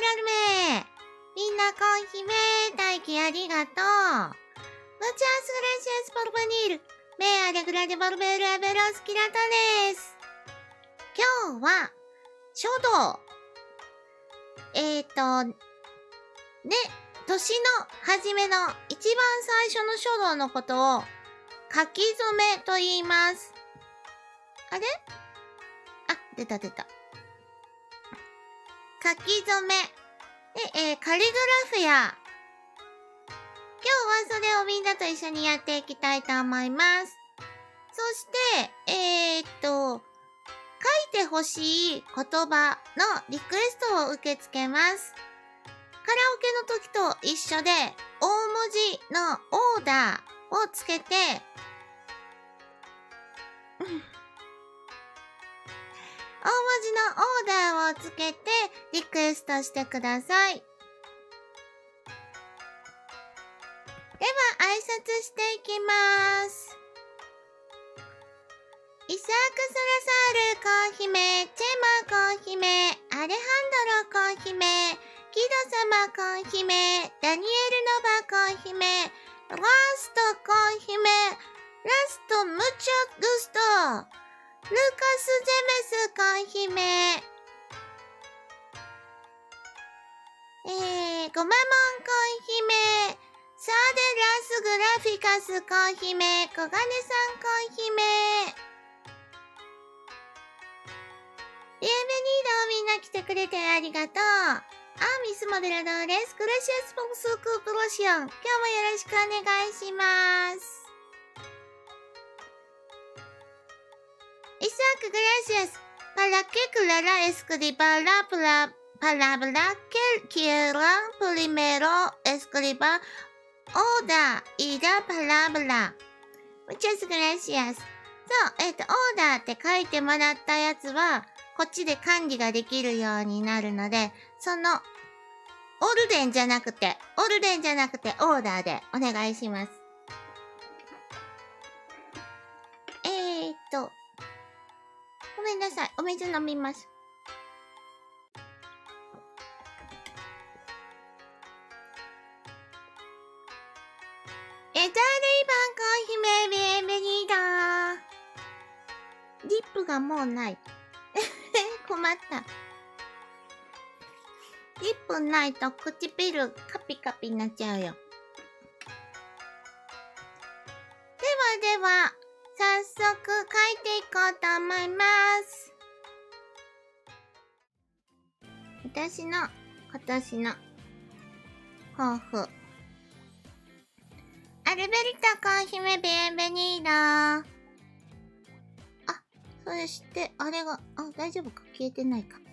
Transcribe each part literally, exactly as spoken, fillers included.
ラルメ。みんなコーヒメ、大気ありがとう。Muchas gracias por venir. Me alegra de volver a veros, Kirataです。今日は、書道。えーと、ね、年の初めの一番最初の書道のことを書き初めと言います。あれ？あ、出た出た。書き初め。で、えー、カリグラフィア。今日はそれをみんなと一緒にやっていきたいと思います。そして、えー、っと、書いてほしい言葉のリクエストを受け付けます。カラオケの時と一緒で、大文字のオーダーをつけて、大文字のオーダーをつけてリクエストしてください。では挨拶していきます。イサーク・サラサールコーヒメ、チェマコーヒメ、アレハンドロコーヒメ、キド様コーヒメ、ダニエル・ノバコーヒメ、ラストコーヒメ、ラストムチョグスト、ルカス・ゼメスコーヒメ、えー、ゴマモンコーヒメ、サーデラス・グラフィカスコーヒメ、コガネさんコーヒメ、ビエンベニードみんな来てくれてありがとう。あ、ミスモデラドーです。グラシアスポンスクープロシオン。今日もよろしくお願いします。イサークグラシアス。パラケクララエスクリバラプラ、パラブラケルキエラプリメロエスクリバオーダーイダパラブラ。Muchas gracias。そう、えっと、オーダーって書いてもらったやつは、こっちで管理ができるようになるので、その、オルデンじゃなくて、オルデンじゃなくてオーダーでお願いします。えーっと、ごめんなさい。お水飲みます。エターレイバンコーヒメビエンベニーダー。リップがもうない。困った。リップないと唇カピカピになっちゃうよ。ではでは、早速書いていこうと思います。私の今年の抱負。アルベルタコーヒメビエンベニーダー。そして、あれが、あ、大丈夫か消えてないか。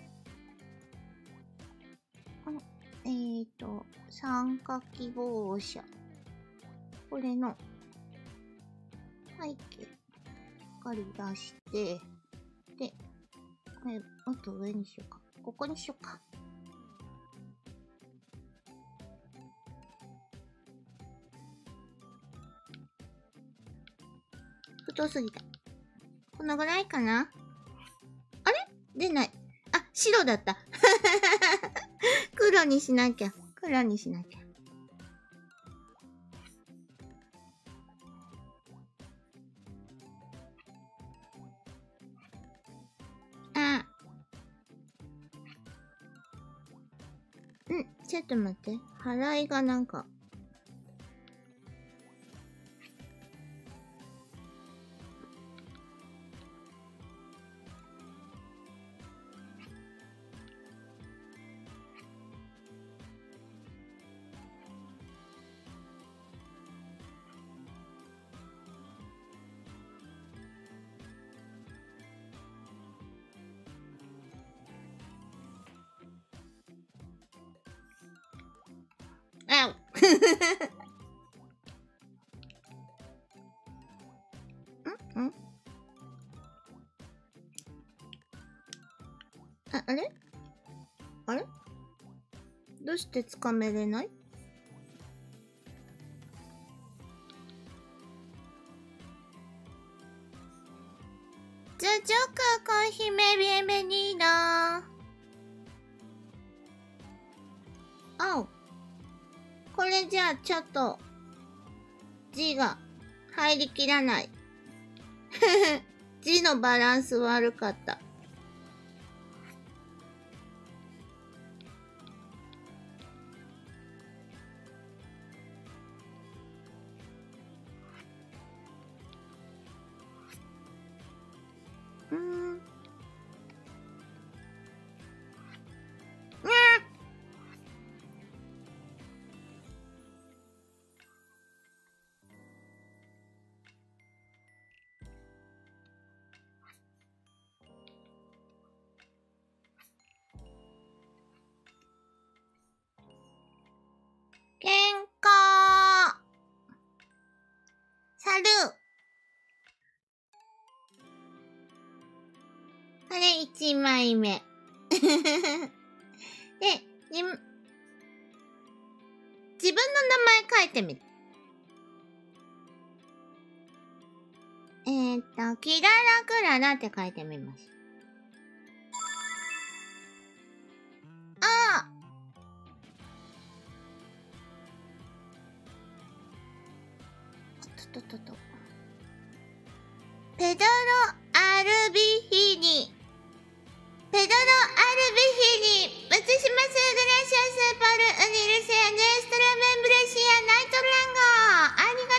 えーと、参加希望者。これの、背景、しっかり出して、で、これ、もっと上にしようか。ここにしようか。太すぎた。このぐらいかな？あれ？出ない。あ、白だった。黒にしなきゃ。黒にしなきゃ。あ。うん、ちょっと待って。払いがなんか。あんんあ、あれあれどうしてつかめれない？じゃ、ジョーカーコーヒメビエンベニーダー。 あ、これじゃあちょっと字が入りきらない。字のバランス悪かった。うーん。うん。健康。サル。これ一枚目。で、じ、自分の名前書いてみる。えーっと、キララクララって書いてみます。ああ。とととと。ペドロ・アルビヒニ。ペドロ・アルビヒニ。松島スーグラシアスーパル・ウニルセアネストラメンブレシアナイトランゴ。あり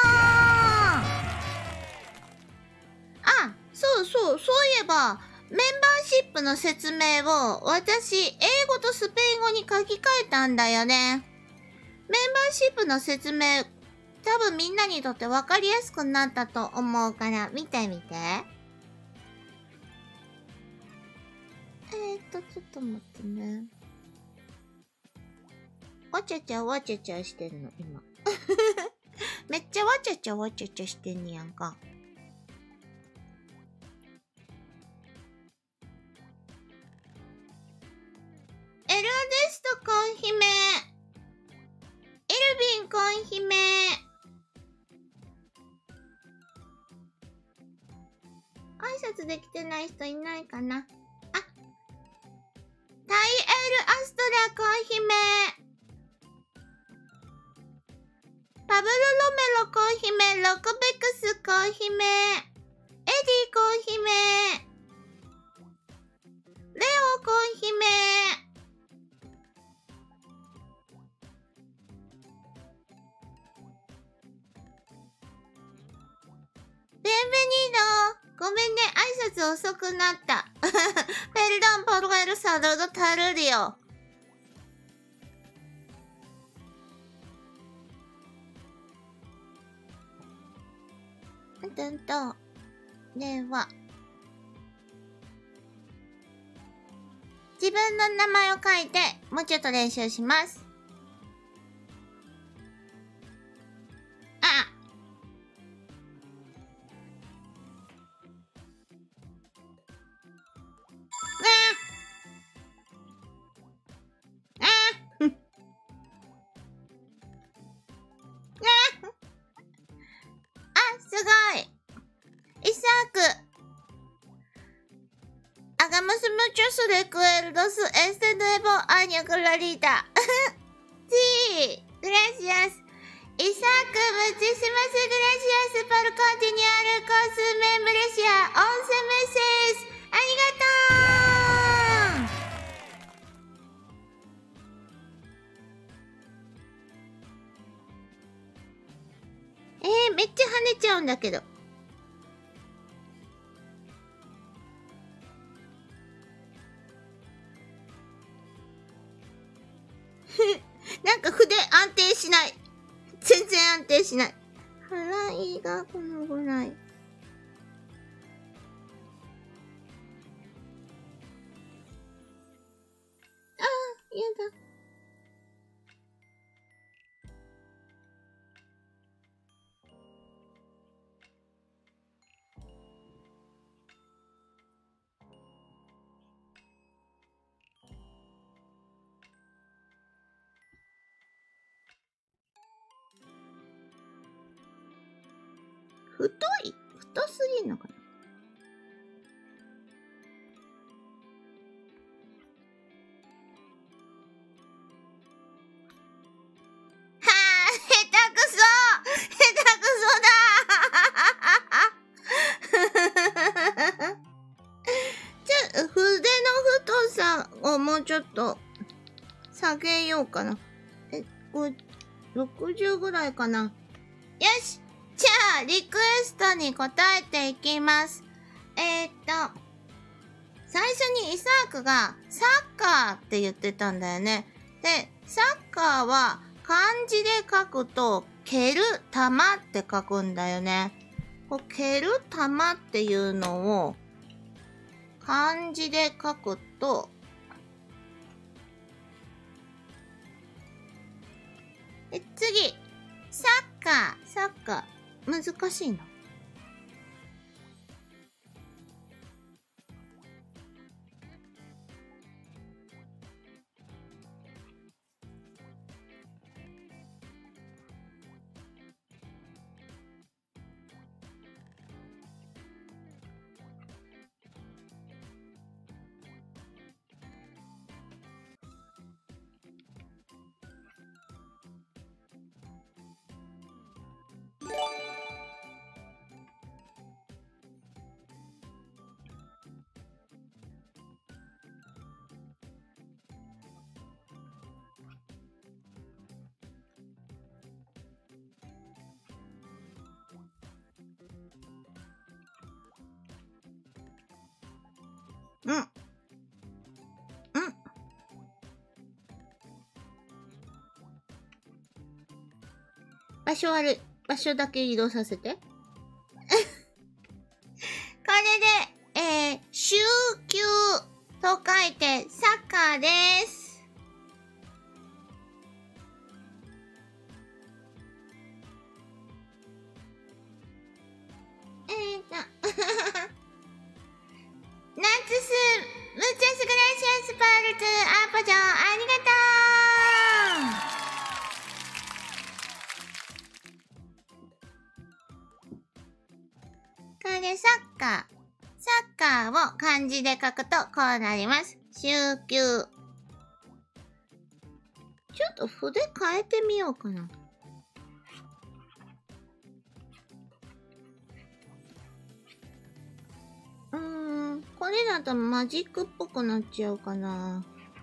がとう。あ、そうそう、そういえば、メンバーシップの説明を私、英語とスペイン語に書き換えたんだよね。メンバーシップの説明、多分みんなにとって分かりやすくなったと思うから見てみて。えーっと、ちょっと待ってね。わちゃちゃわちゃちゃしてんの、今。めっちゃわちゃちゃわちゃちゃしてんねやんか。エルデストコン姫。エルビンコン姫。挨拶できてない人いないかな。あ、タイエルアストラコン姫。パブルロメロコン姫。ロクベクスコン姫。エディコン姫。レオコン姫。ベンベニード。ごめんね、挨拶遅くなった。ペルドンポルエルサルドタルリオ。うんとんと。では。自分の名前を書いて、もうちょっと練習します。あすごい。イサーク。Hagamos muchos recuerdos este nuevo año clarita. Sí, gracias. Isaac, muchísimas gracias por continuar con su membresía. once meses. ありがとう。えー、めっちゃ跳ねちゃうんだけど。なんか筆安定しない。全然安定しない。払いがこのぐらい。ああ、やだ。太い太すぎんのかな。 ちょっと、下げようかな。え、これ、ろくじゅうぐらいかな。よし！じゃあ、リクエストに答えていきます。えー、っと、最初にイサークがサッカーって言ってたんだよね。で、サッカーは漢字で書くと、蹴る玉って書くんだよね。こう蹴る玉っていうのを漢字で書くと、え、次、サッカー、サッカー、難しいの。うん。うん。場所悪い。場所だけ移動させて。これで、えー、週休と書いてサッカーです。えーと、ナッツス、ムチャスグラシアスパルツ、アポジョン、ありがとう。これサッカー。サッカーを漢字で書くとこうなります。週休。ちょっと筆変えてみようかな。うーん、これだとマジックっぽくなっちゃうかな。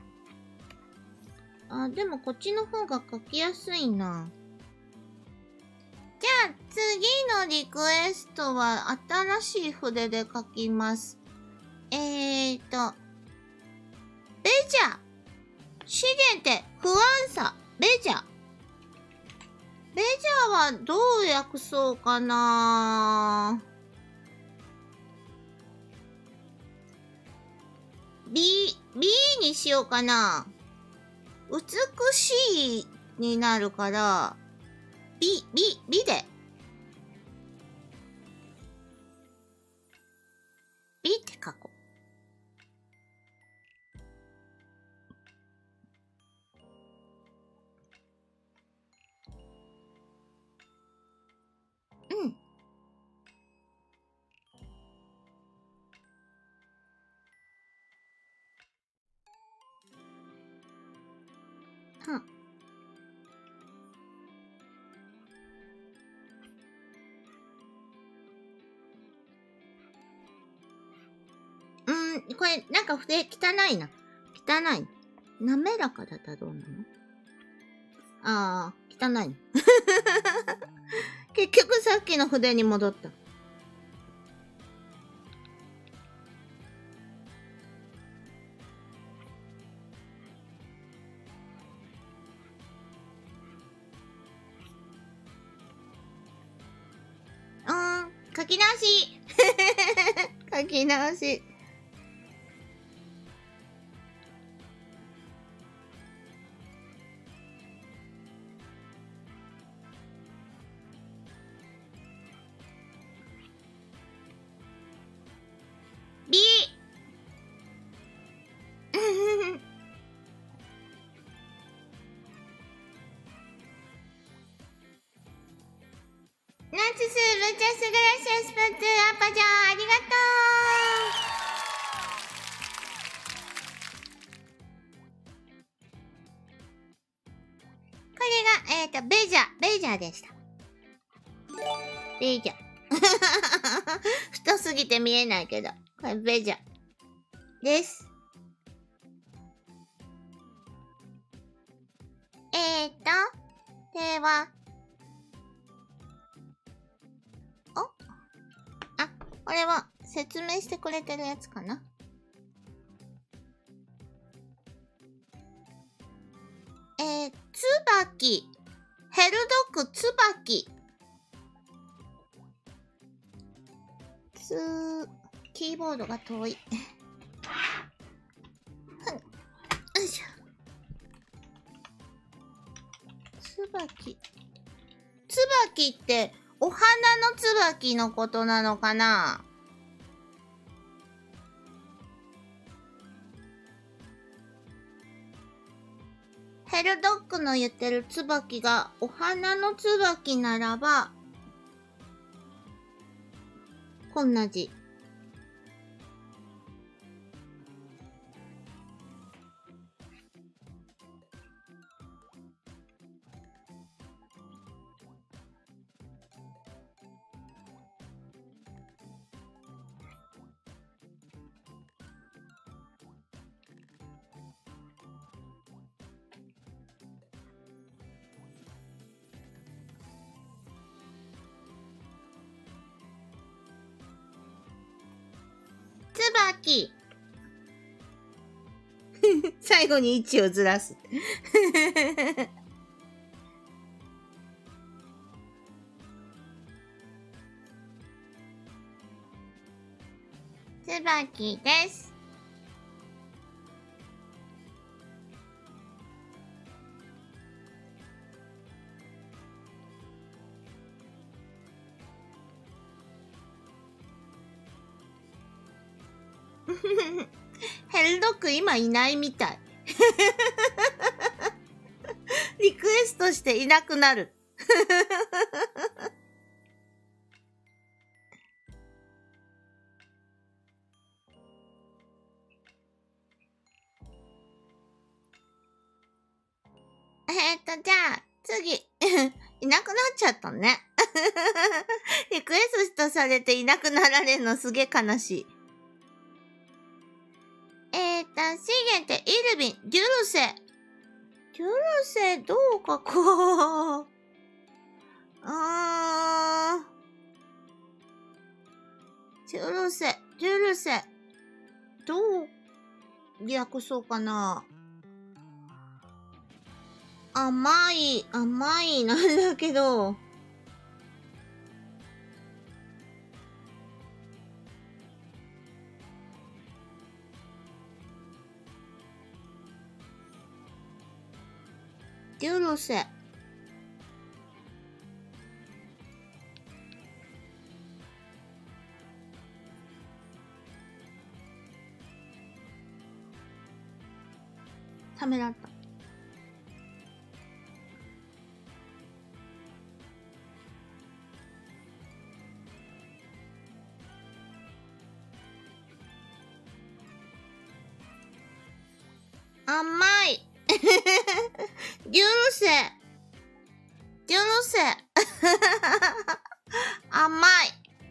あ、でもこっちの方が書きやすいな。じゃあ次のリクエストは新しい筆で書きます。えーと、ベジャー。資源って不安さ。ベジャー。ベジャーはどう訳そうかな。B、B にしようかな。美しいになるから、美、美、美で。美って書こう。うん。はん。うーん、これ、なんか筆汚いな。汚い。滑らかだったらどうなの？あー、汚いの。結局さっきの筆に戻った。うーん、書き直し。書き直し。B。ナツス、ムチャスグラシアスパッツ、アパちゃん、ありがとう。これが、えっと、ベジャ、ベジャでした。ベジャ。太すぎて見えないけど。これベジャ。です。 では、おあ、これは説明してくれてるやつかな。えー、つばき。ヘルドッグつばき。つ、キーボードが遠い。よいしょ。つばき。つばきって、お花のつばきのことなのかな？ヘルドッグの言ってるつばきがお花のつばきならば、こんな字。つばき。最後に位置をずらす。つばきです。ヘルドッグ今いないみたい。リクエストしていなくなる。えっと、じゃあ、次。いなくなっちゃったね。リクエストされていなくなられるのすげえ悲しい。えーと、シゲテ、イルビン、デュルセ。デュルセ、どう書こう。あー。デュルセ、デュルセ。どう略そうかな。甘い、甘いなんだけど。デュルセ。ためらった。甘い。デュルセ。デュルセ。甘い。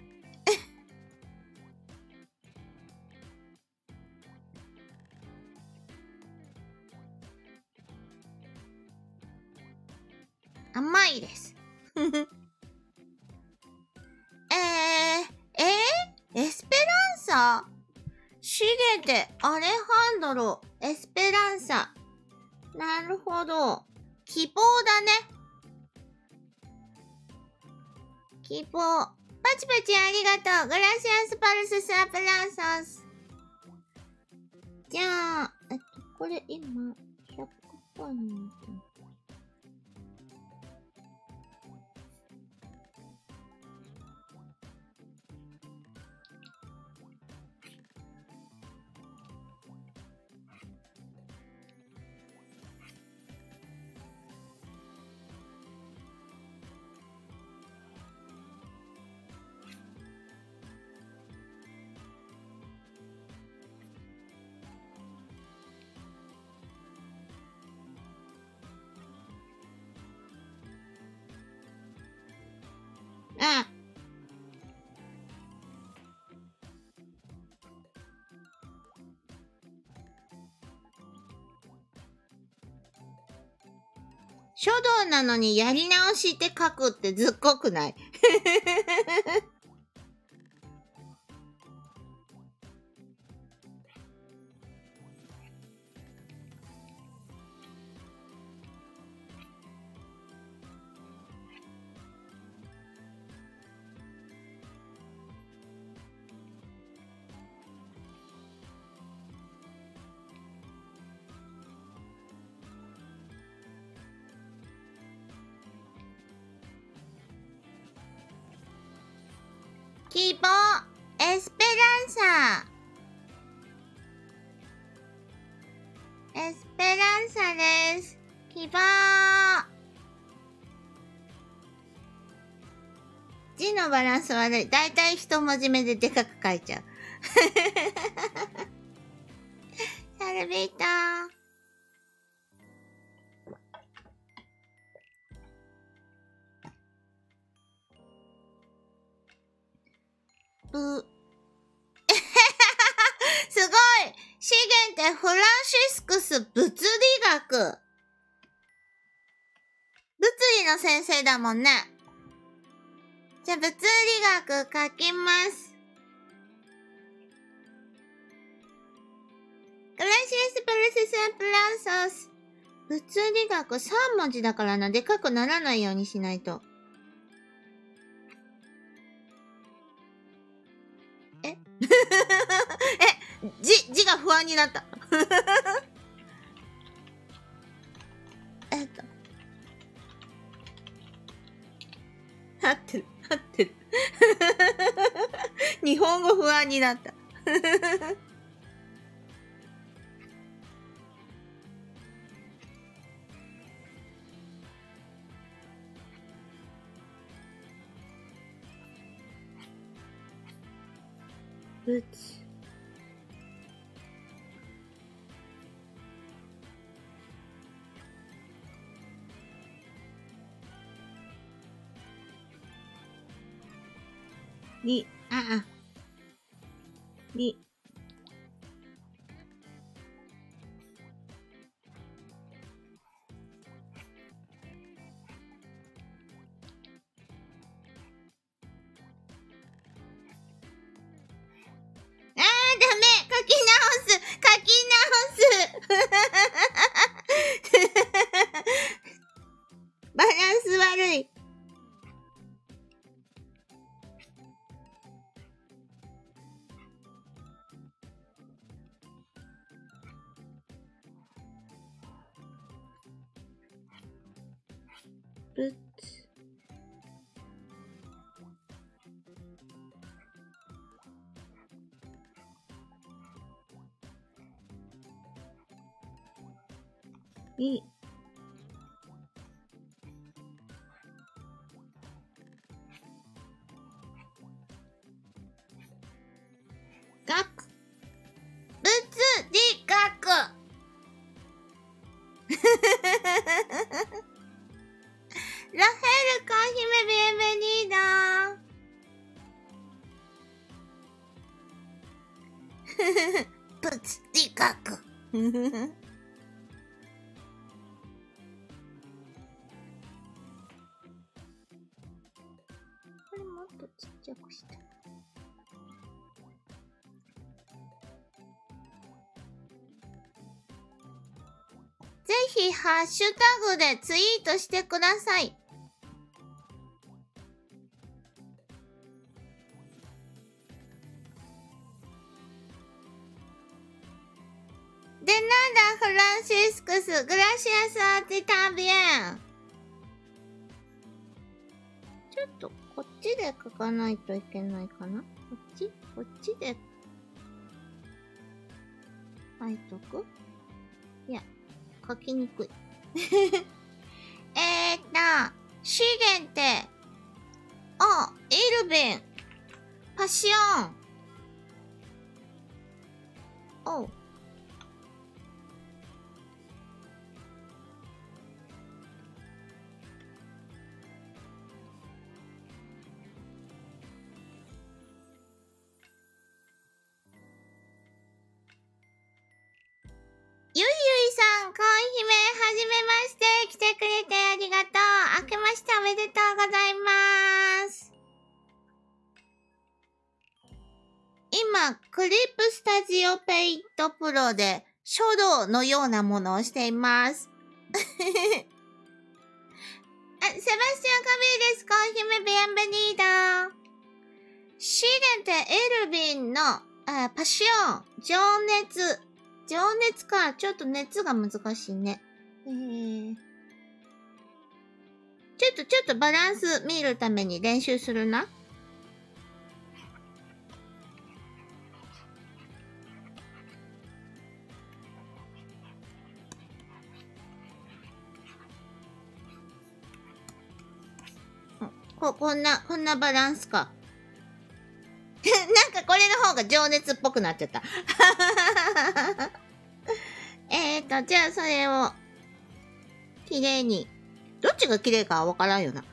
甘いです。えー、えー、エスペランサシゲテ、アレハンドロ、エスペランサ。なるほど。希望だね。希望。パチパチありがとう。グラシアスパルスサプランサス。じゃあ、えっと、これ今、ひゃくパーセント。 書道なのにやり直しって書くってずっこくない？希望、エスペランサ。エスペランサです。希望。字のバランス悪い。だいたい一文字目ででかく書いちゃう。サルビーター。ぶ、すごい！資源ってフランシスクス物理学。物理の先生だもんね。じゃあ物理学書きます。グラシエスプレセスアプランソス。物理学さん文字だからな。でかくならないようにしないと。ええ、字、字が不安になった。えっと。合ってる、合ってる。日本語不安になった。ぶつ。り、ああ。り。あー、ダメ！書き直す！書き直す！バランス悪い。ぶつ。り。学。物理学。ラヘルコ姫ビエンベニーダ。物理学。これもっとちっちゃくした。ぜひハッシュタグでツイートしてください。でなんだフランシスクス、グラシアスアティタビエン。ちょっとこっちで書かないといけないかな。こっちこっちで書いとく？いや、書きにくい。えーっと、資源って、あ、イルビン、パッション。おう。ゆいゆいさん、恋姫、はじめまして。来てくれてありました。おめでとうございます。今、クリップスタジオペイントプロで書道のようなものをしています。あ、セバスチャン・カビーです。コーヒメ・ビアンベニーダ。シレンテ・エルヴィンのあパシオン、情熱。情熱か。ちょっと熱が難しいね。えー、ちょっとちょっとバランス見るために練習するな。こ、こんな、こんなバランスか。なんかこれの方が情熱っぽくなっちゃった。えーと、じゃあそれを、綺麗に。どっちが綺麗かはわからんよな。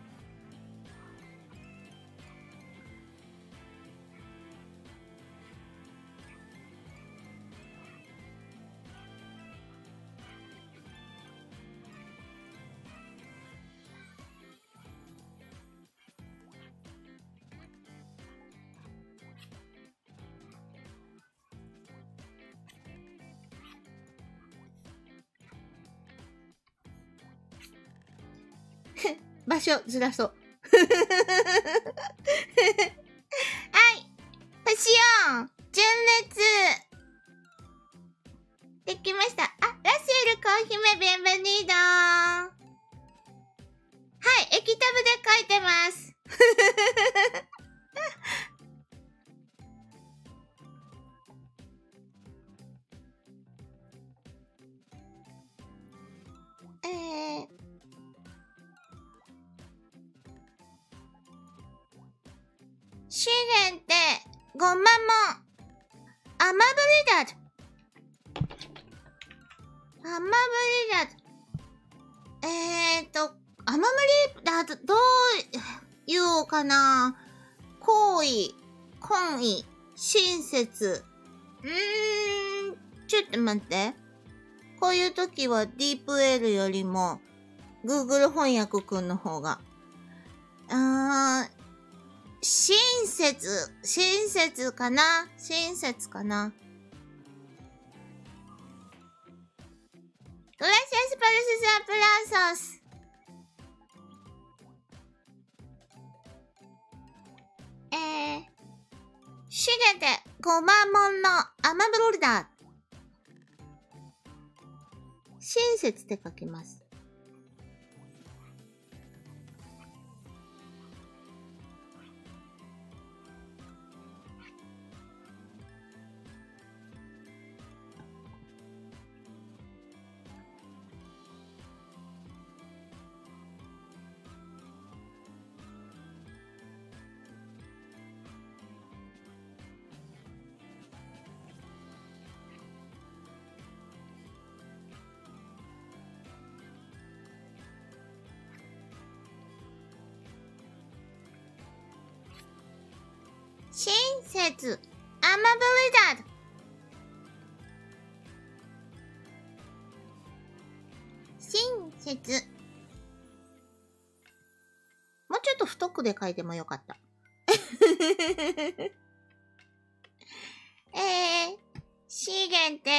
場所ずらそう。はい。パシオン純烈できました。あ、ラシエルコーヒメビンベニードー。はい、液タブで書いてます。えー、試練ってごまも甘ぶりだ。甘ぶりだ。えーと、甘ぶりだと、どう言おうかな。好意、懇意、親切。うーん、ちょっと待って。こういう時は ディープエル よりも Google 翻訳くんの方が。あー、親切、親切かな親切かな。グラシアスパルスアプラソス。えー、シゲでごまもんの甘ブロルダー。親切って書きます。親切、アマブリダー。親切。もうちょっと太くで書いてもよかった。えー、資源って、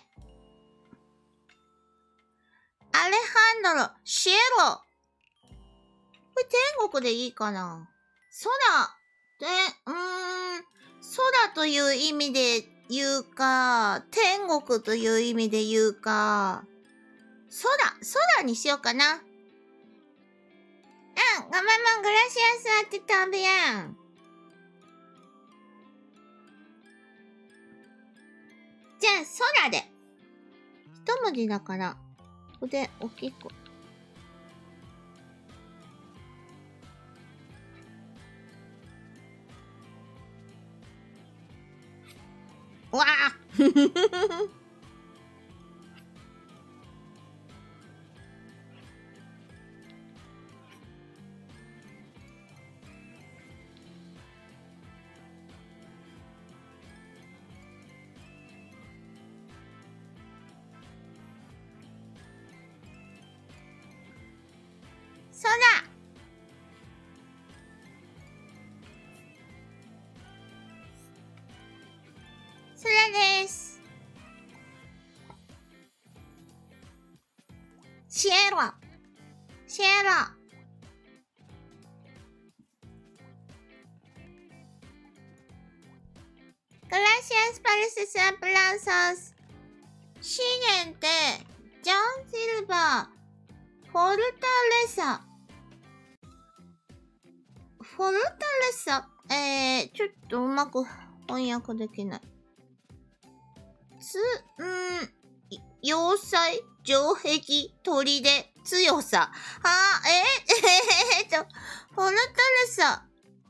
アレハンドロ、シエロ。これ天国でいいかな。空。で、うーん、空という意味で言うか、天国という意味で言うか、空、空にしようかな。うん、ごめんもんグラシアスあってたべやん。じゃあ、空で。一文字だから、筆大きく。わあ空。空です。シエロ。シエロ。Gracias por sus aplausos. Siguiente, John Silva, Fortaleza. Fortaleza. えー、ちょっとうまく翻訳できない。つ、んー、要塞、城壁、砦、強さ。あー、えー、えー、っと、フォルタレサ。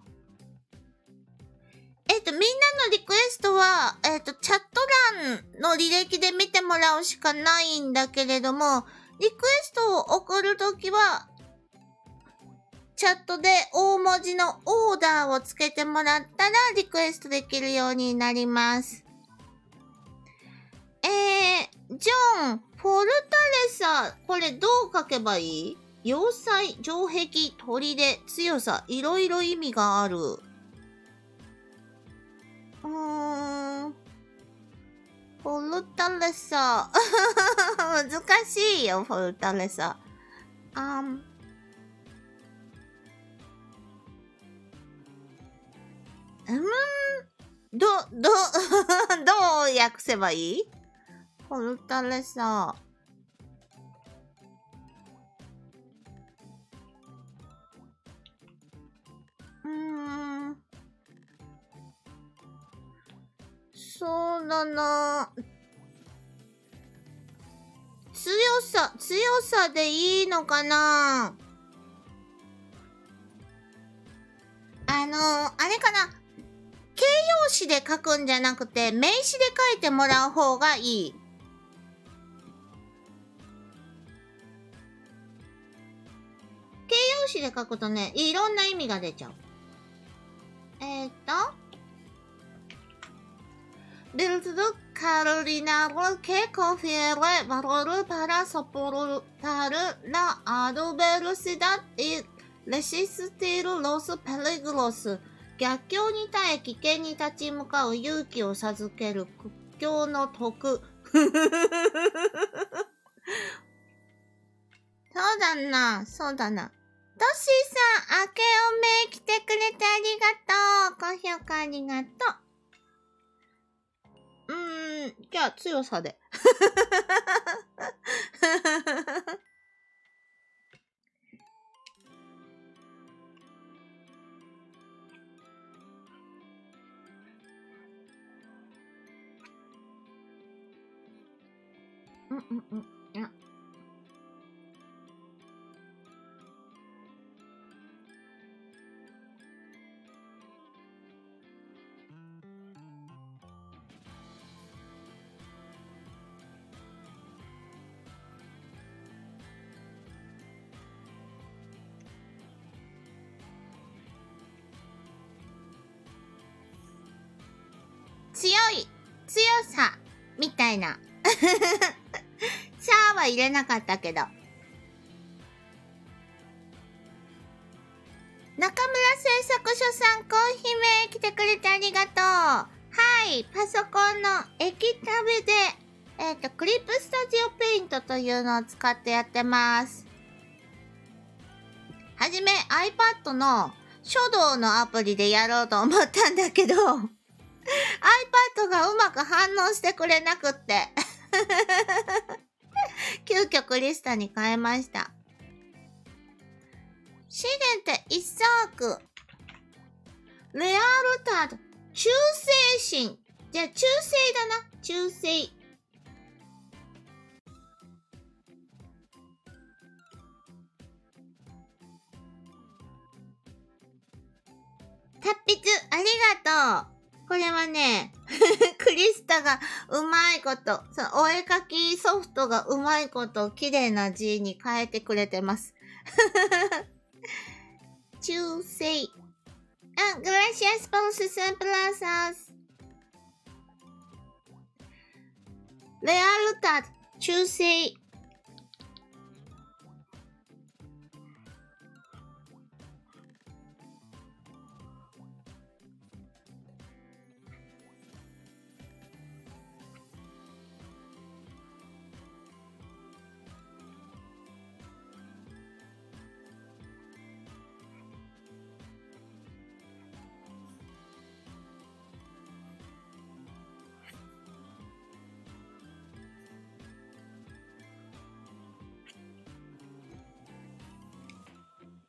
えっと、みんなのリクエストは、えっと、チャット欄の履歴で見てもらうしかないんだけれども、リクエストを送るときは、チャットで大文字のオーダーをつけてもらったらリクエストできるようになります。えー、ジョン、フォルタレサ、これどう書けばいい？要塞、城壁、砦、強さ、いろいろ意味がある。うーん。フォルタレサ。難しいよ、フォルタレサ。あん。うん。ど、ど、どう訳せばいい？フォルタレサ。うーん。そうだな。強さ、強さでいいのかな？あのー、あれかな？形容詞で書くんじゃなくて、名詞で書いてもらう方がいい。形容詞で書くとね、いろんな意味が出ちゃう。えー、っと。Build Carolinaro que confiere valor para soportar la adversidad y resistir los peligros。逆境に耐え危険に立ち向かう勇気を授ける屈強の徳。そうだな、そうだな。トッシーさん、明けおめ来てくれてありがとう。高評価ありがとう。うーん、じゃあ強さで。うんうんうん。あ。強い、強さ、みたいな。さあは入れなかったけど。中村製作所さん、コーヒー名来てくれてありがとう。はい、パソコンの液タブで、えっと、クリップスタジオペイントというのを使ってやってます。はじめ iPad の書道のアプリでやろうと思ったんだけど、iPad がうまく反応してくれなくって。急遽クリスタに変えました。シゲンテイサーク。レアルタード。忠誠心。じゃあ、忠誠だな。忠誠。達筆、ありがとう。これはね、クリスタがうまいこと、そのお絵かきソフトがうまいこと、綺麗な字に変えてくれてます。忠誠。あ、gracias por sus aplausos。lealtad、忠誠。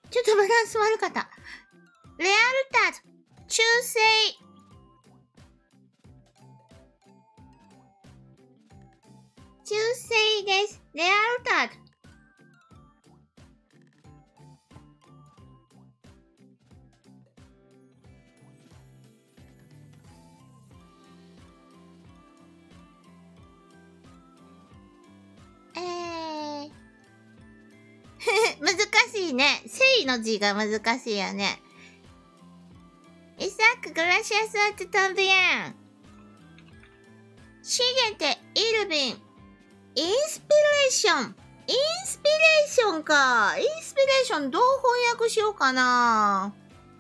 ちょっとバランス悪かった。レアルタド、中性。中性です。レアルタド。えー。難しいね。正の字が難しいよね。Isaac, gracias a ti también. Siguiente, Irving. Inspiration. インスピレーションか。インスピレーションどう翻訳しようかな。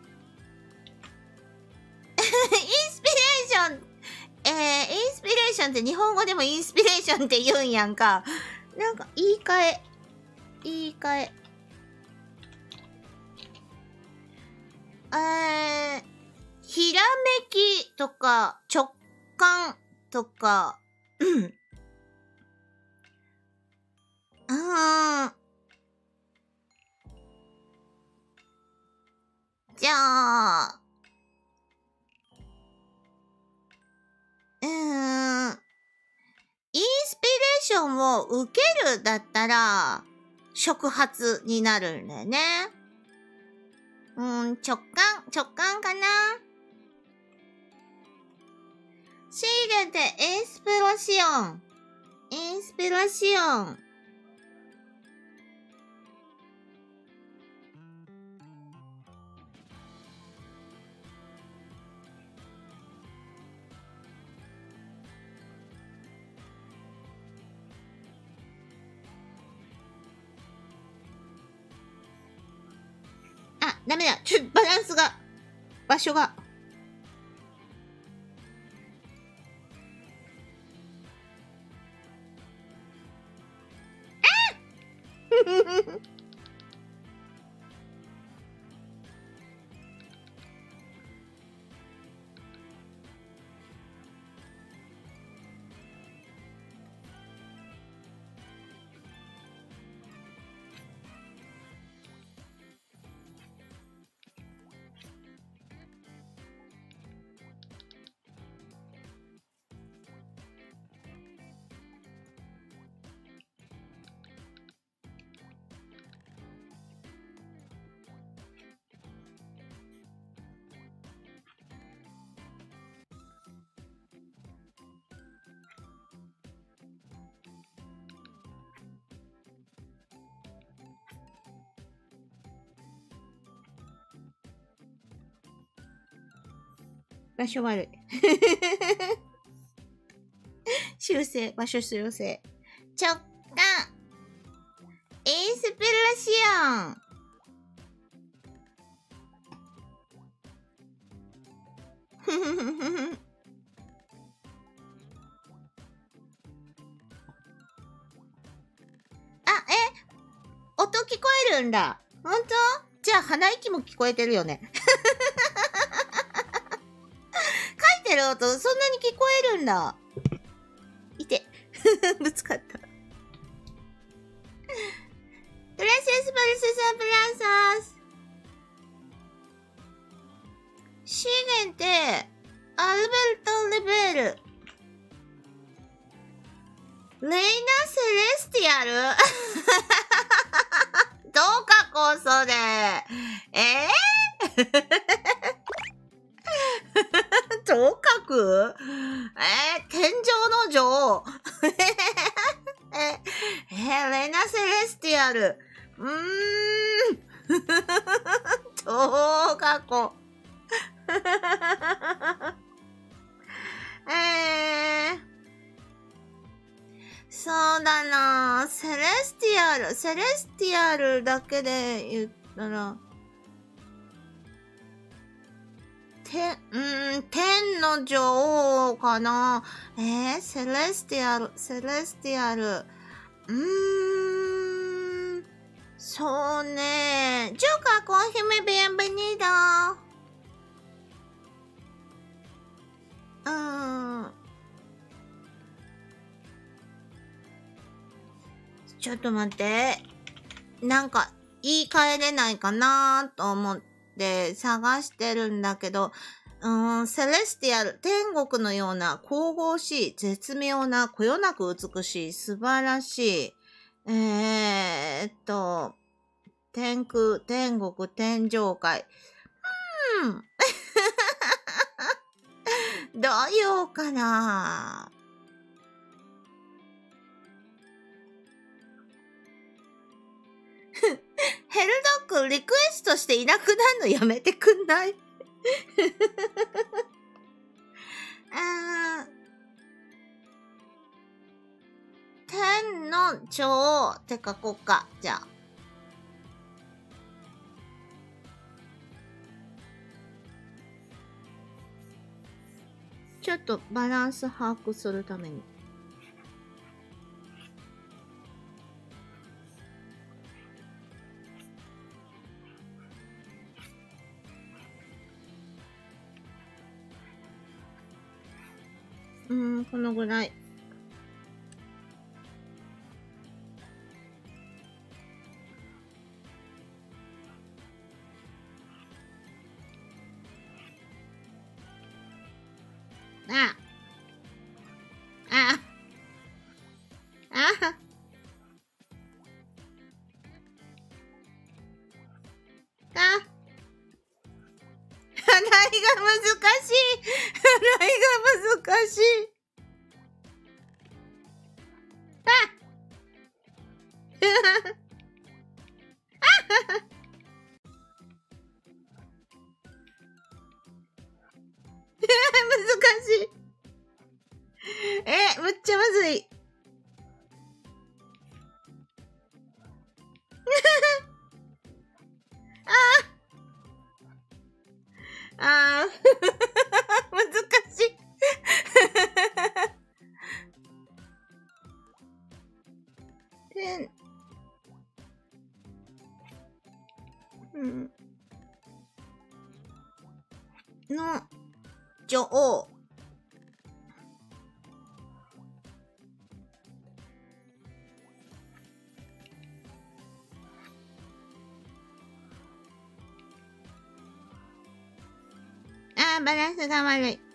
インスピレーション。えー、インスピレーションって日本語でもインスピレーションって言うんやんか。なんか言い換え。言い換え。えー、ひらめきとか直感とか、うん。あー。じゃあ、うーん。インスピレーションを受けるだったら、触発になるんだよね。うーん、直感、直感かな。Siguiente, inspiración. Inspiración. あ、ダメだ。ちょっとバランスが、場所が。場所悪い。修正、場所修正。直感。インスピレーション。ふふふふふ。あ、え、音聞こえるんだ。ほんと？じゃあ鼻息も聞こえてるよね。書いてる音、そんなに聞こえるんだ。いて。ぶつかった。Gracias por sus abrazos. Siguiente, Alberto Rivero. Reina Celestial? どうかこそれ。えー、どう書く？えー、天井の女王。え、えー、レナ・セレスティアル。うーん。どう書こう。えー、そうだな。セレスティアル、セレスティアルだけで言ったら、て、うーん、天の女王かな。えー、セレスティアル、セレスティアル。うーん、そうね。ジョーカー、コンヒメ、ビエンベニーダ。うーん。ちょっと待って。なんか、 言い換えれないかなと思って探してるんだけど、うーん、セレスティアル、天国のような神々しい、絶妙な、こよなく美しい、素晴らしい、えーっと、天空、天国、天上界。うん。どう言おうかな。ヘルドッグリクエストしていなくなるのやめてくんないあー天の女王って書こうか。じゃあ。ちょっとバランス把握するために。うーん、このぐらい。ああああ払いが難しい払いが難しいあ難しいえ、むっちゃむずいああ難しい天うんの女王あーバランスが悪い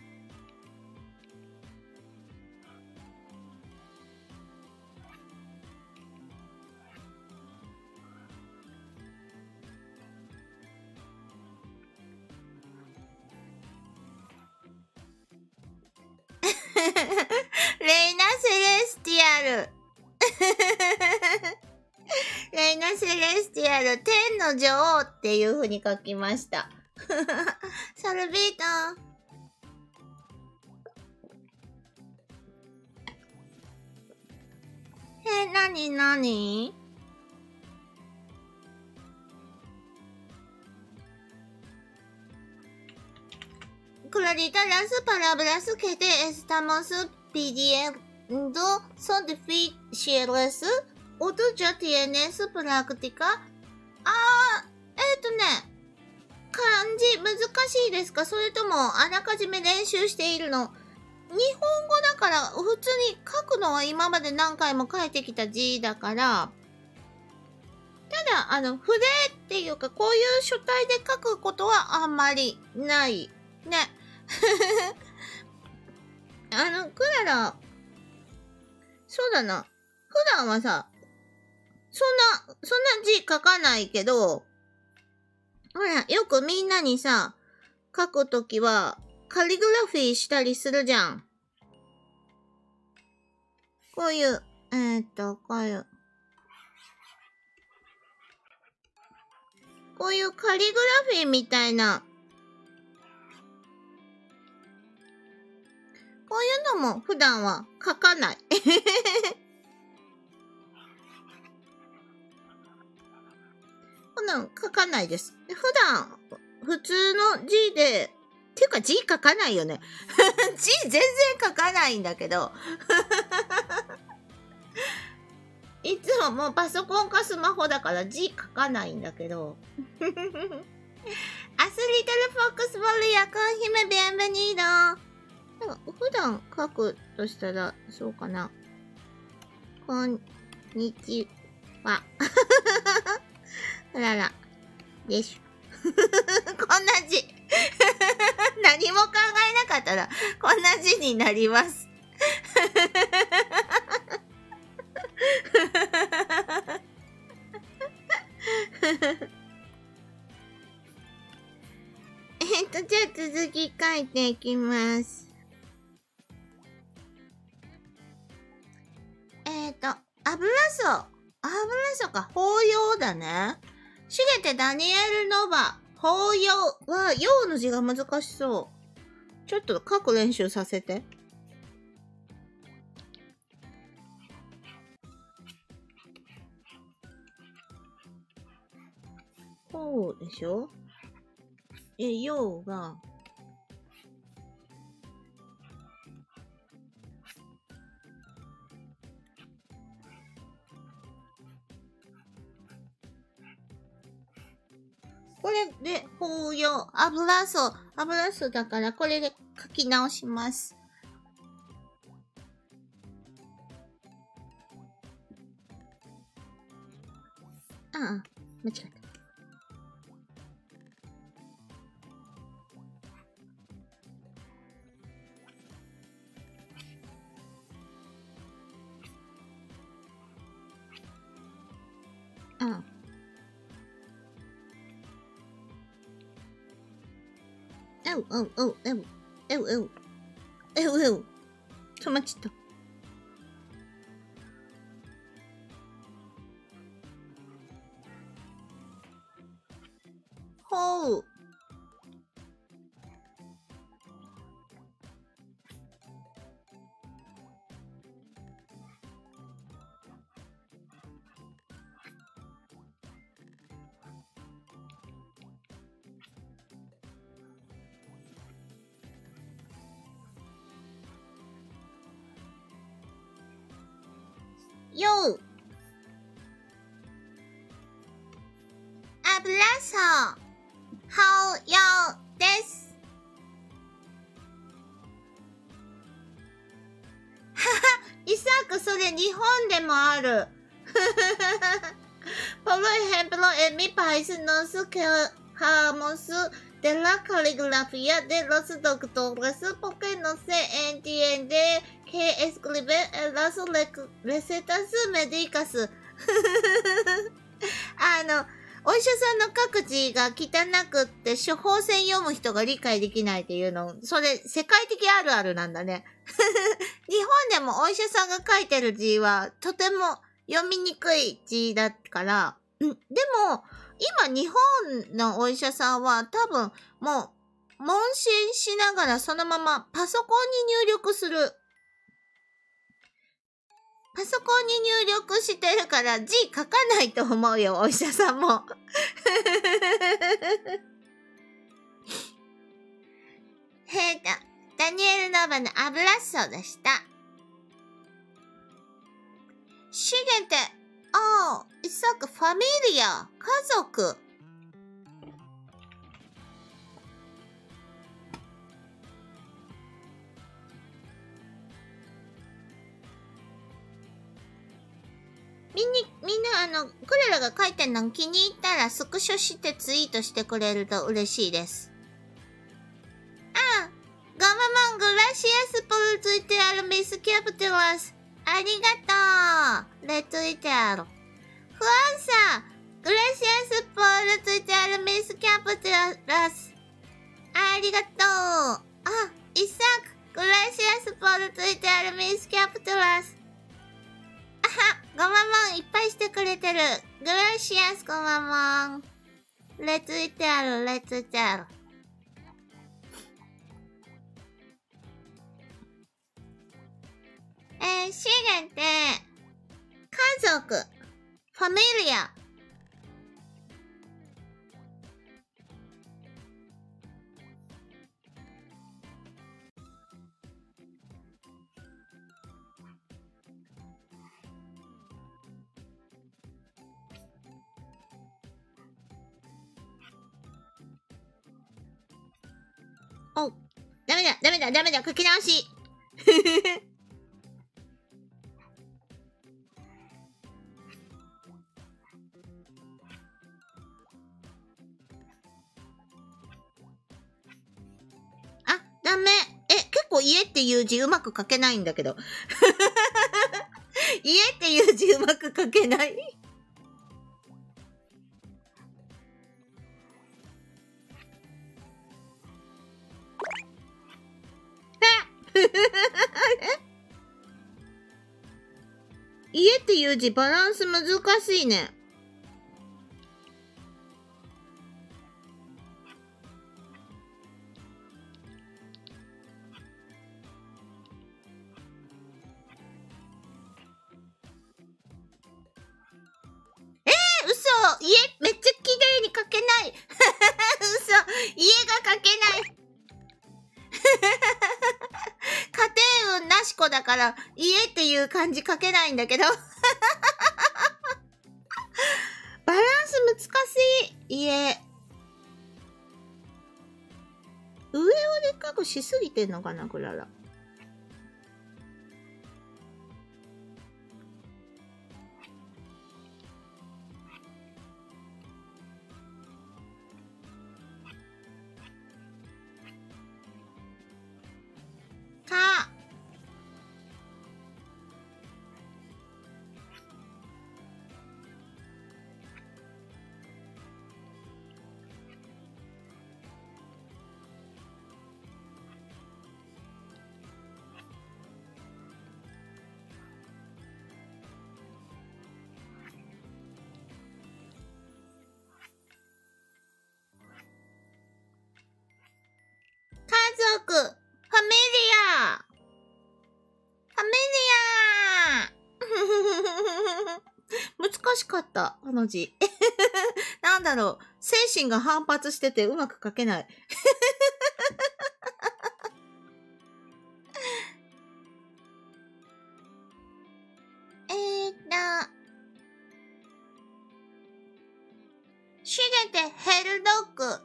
レイナ・セレスティアルレイナ・セレスティアル天の女王っていう風に書きましたサルビートえ、なになにClaritas palabras que te estamos pidiendo son difíciles. ¿O tú ya tienes práctica? あー、えっとね、漢字難しいですか？それともあらかじめ練習しているの？日本語だから普通に書くのは今まで何回も書いてきた字だから、ただ、あの、筆っていうかこういう書体で書くことはあんまりないね。あの、クララ、そうだな。普段はさ、そんな、そんな字書かないけど、ほら、よくみんなにさ、書くときは、カリグラフィーしたりするじゃん。こういう、えー、っと、こういう、こういうカリグラフィーみたいな、こういうのも普段は書かない。普段書かないです。普段、普通の字で、っていうか字書かないよね。字全然書かないんだけど。いつももうパソコンかスマホだから字書かないんだけど。アスリートルフォックスボリアコンヒメビエンベニード。普段書くとしたら、そうかな。こんにちは。 あらら。でしょ。こんな字。何も考えなかったら、こんな字になります。えっと、じゃあ続き書いていきます。えっと、油素。油素か、法要だね。しげてダニエル・ノバ。法要は、用の字が難しそう。ちょっと書く練習させて。こうでしょ？え、用が、これで、法要、油素、油素だから、これで書き直します。ああ、間違えた。うん。えう、えう、えう、えう、えう、えう、えう、えう、止まっちゃった。ほう。よう。油素。ほうようです。はは、イサーク、それ日本でもある。Por ejemplo, en mi país no se quejamos de la caligrafía de los doctores porque no se entiende que escriben en las recetas médicas. あの、お医者さんの書く字が汚くって処方箋読む人が理解できないっていうの、それ世界的あるあるなんだね。日本でもお医者さんが書いてる字はとても読みにくい字だから、うん、でも今日本のお医者さんは多分もう問診しながらそのままパソコンに入力する。パソコンに入力してるから字書かないと思うよ、お医者さんも。へーと、ダニエル・ノバの油素でした。シゲテ、ああ、イサク、ファミリア、家族。みんな、みんな、あの、クレラが書いてるの気に入ったらスクショしてツイートしてくれると嬉しいです。ああ、ガママングラシアスポルツイテアルミスキャプテラス。ありがとう。レツイテアル。フアンサー、グラシアスポルツイテアルミスキャプテラス。ありがとう。あ、イサク、グラシアスポルツイテアルミスキャプテラス。あは、ごまもんいっぱいしてくれてる。グラシアスごまもん。レツイテアル、レツイテアル。えー、資源って、家族、ファミリア。お、ダメだ、ダメだ、ダメだ、書き直し。 ダメ。え、結構家っていう字うまく書けないんだけど。家っていう字うまく書けない。家っていう字バランス難しいね。えー、嘘。家めっちゃ綺麗に書けない。嘘。家が書けない。家庭運なし子だから家っていう漢字書けないんだけど。バランス難しい。家。上をでっかくしすぎてんのかな、クララ。か。家族、ファミリア。ファミリア。難しかった、この字。なんだろう、精神が反発しててうまく書けない。えーっと、シゲてヘルドッグ。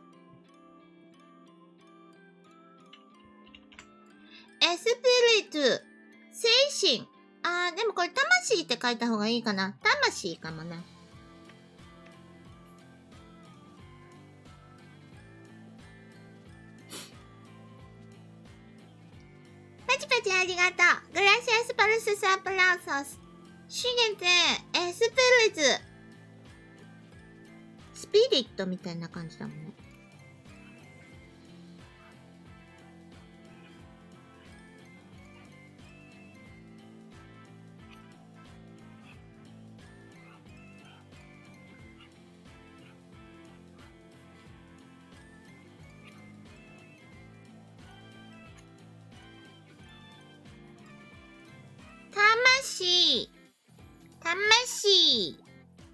エスピリトゥ、精神。あー、でもこれ魂って書いた方がいいかな。魂かもな。パチパチありがとう。グラシアスパルスサープラウソス。シゲてエスピリトゥ。スピリットみたいな感じだもんね。魂。魂。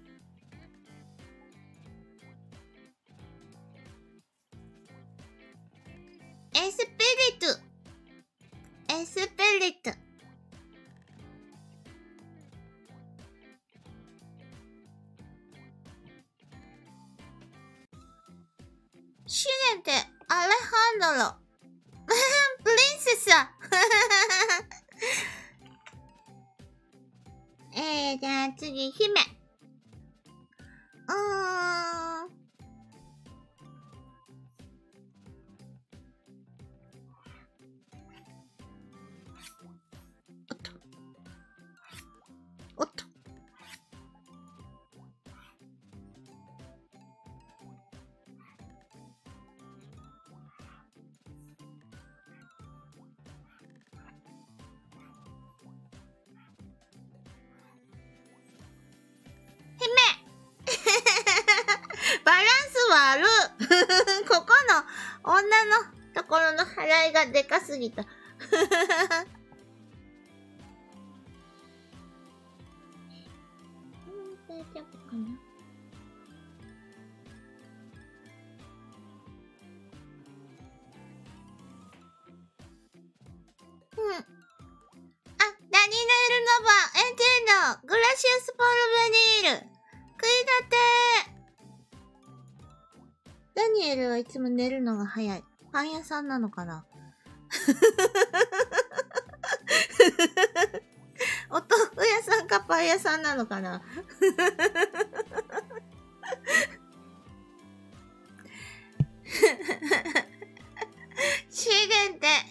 エスピリト。エスピリト。シゲてアレハンドロ。プリンセスだ。えー、じゃあ次、姫。うーん。おっと。おっと。バランス悪。ここの女のところの払いがでかすぎた。大丈夫かな。うん。あ、ダニエル・ノバ、エンテーノ、グラシアス・ポール・ベニール。食い立て。ダニエルはいつも寝るのが早い。パン屋さんなのかな。お豆腐屋さんかパン屋さんなのかな。資源って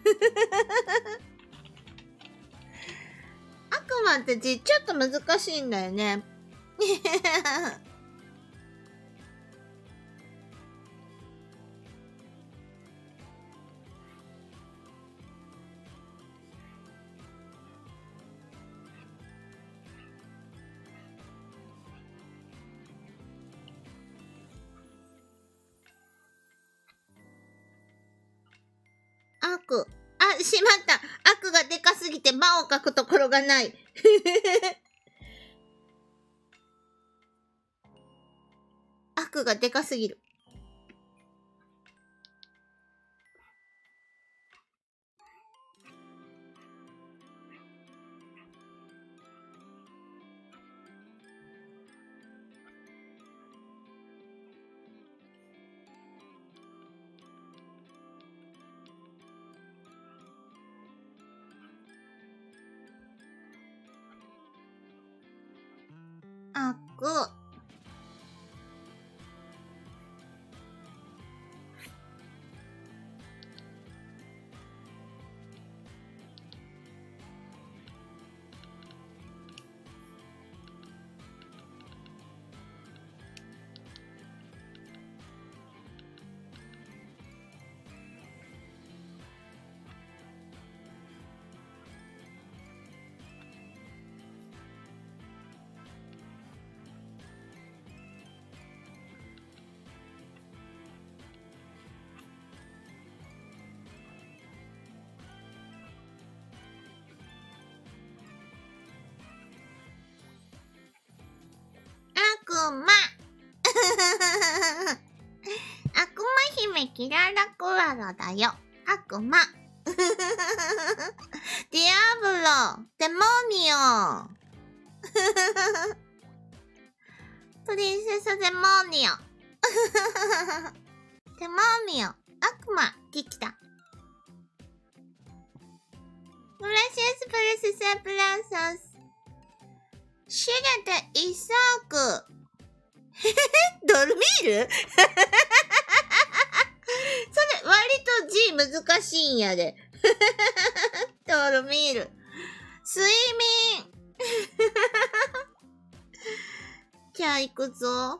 悪魔って字ちょっと難しいんだよね。悪。あ、しまった。悪がでかすぎて魔を書くところがない。悪がでかすぎる。悪。悪魔。悪魔姫キララクララだよ。悪魔。ディアブロ。デモニオ。プリンセスデモニオ。デモニオ。悪魔。できた。グラシアスプレスセプランソス。シゲテイサーク。ドルミールそれ割と字難しいんやで。ドルミール。睡眠。じゃあ行くぞ。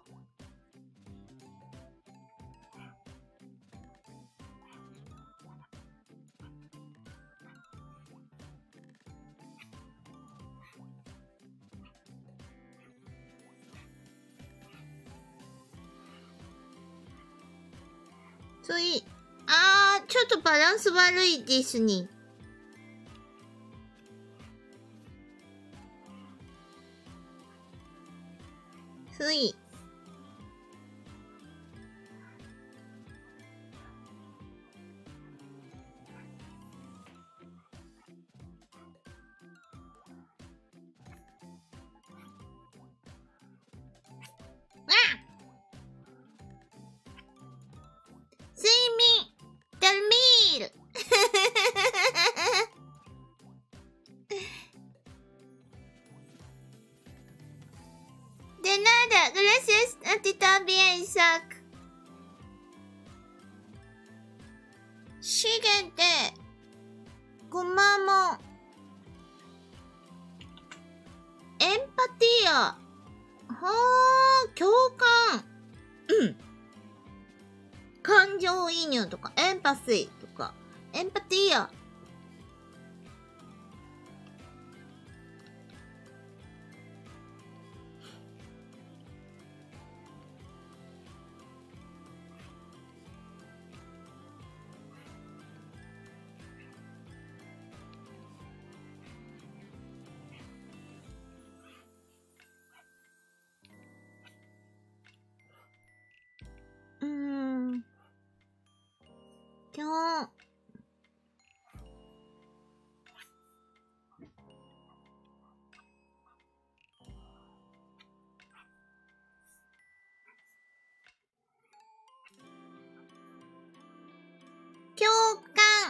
次。あー、ちょっとバランス悪いですね。次。睡眠ダルミールでnada gracias a ti también Isaac 資源ってくまモンエンパティアほー共感うん感情移入とか、エンパシーとか、エンパティア。うーん。今日。共感。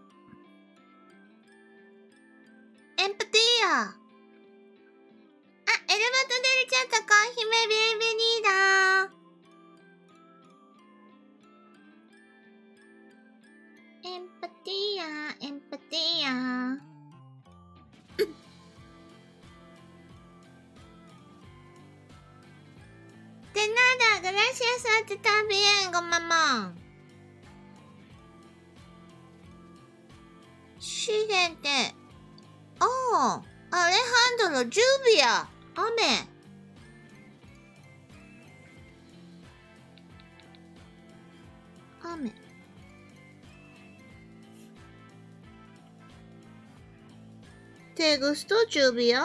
エンパティア。あ、エルバトデルチャットコンヒメビエベニーダー。エンパティア、エン Gracias a ti también, Gomamon. Siguiente. Oh, Alejandro, lluvia. Ame. Ame. ¿Te gustó lluvia?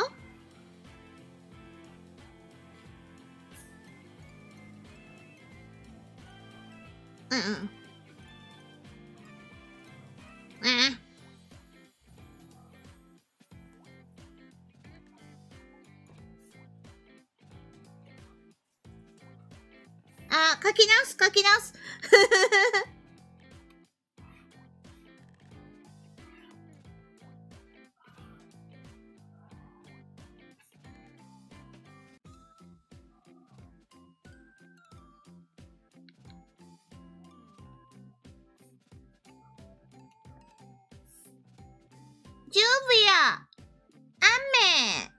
Mm. Mm. あ、書き直す、書き直す。lluvia,雨。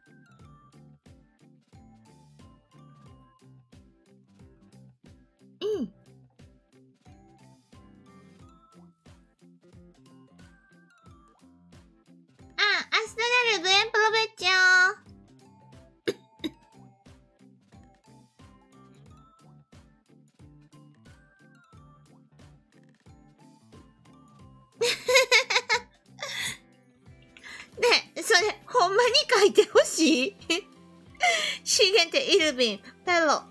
うん。あ、hasta luego, buen provecho. ねえ、それ、ほんまに書いてほしい資源ってイルビン、ペロ。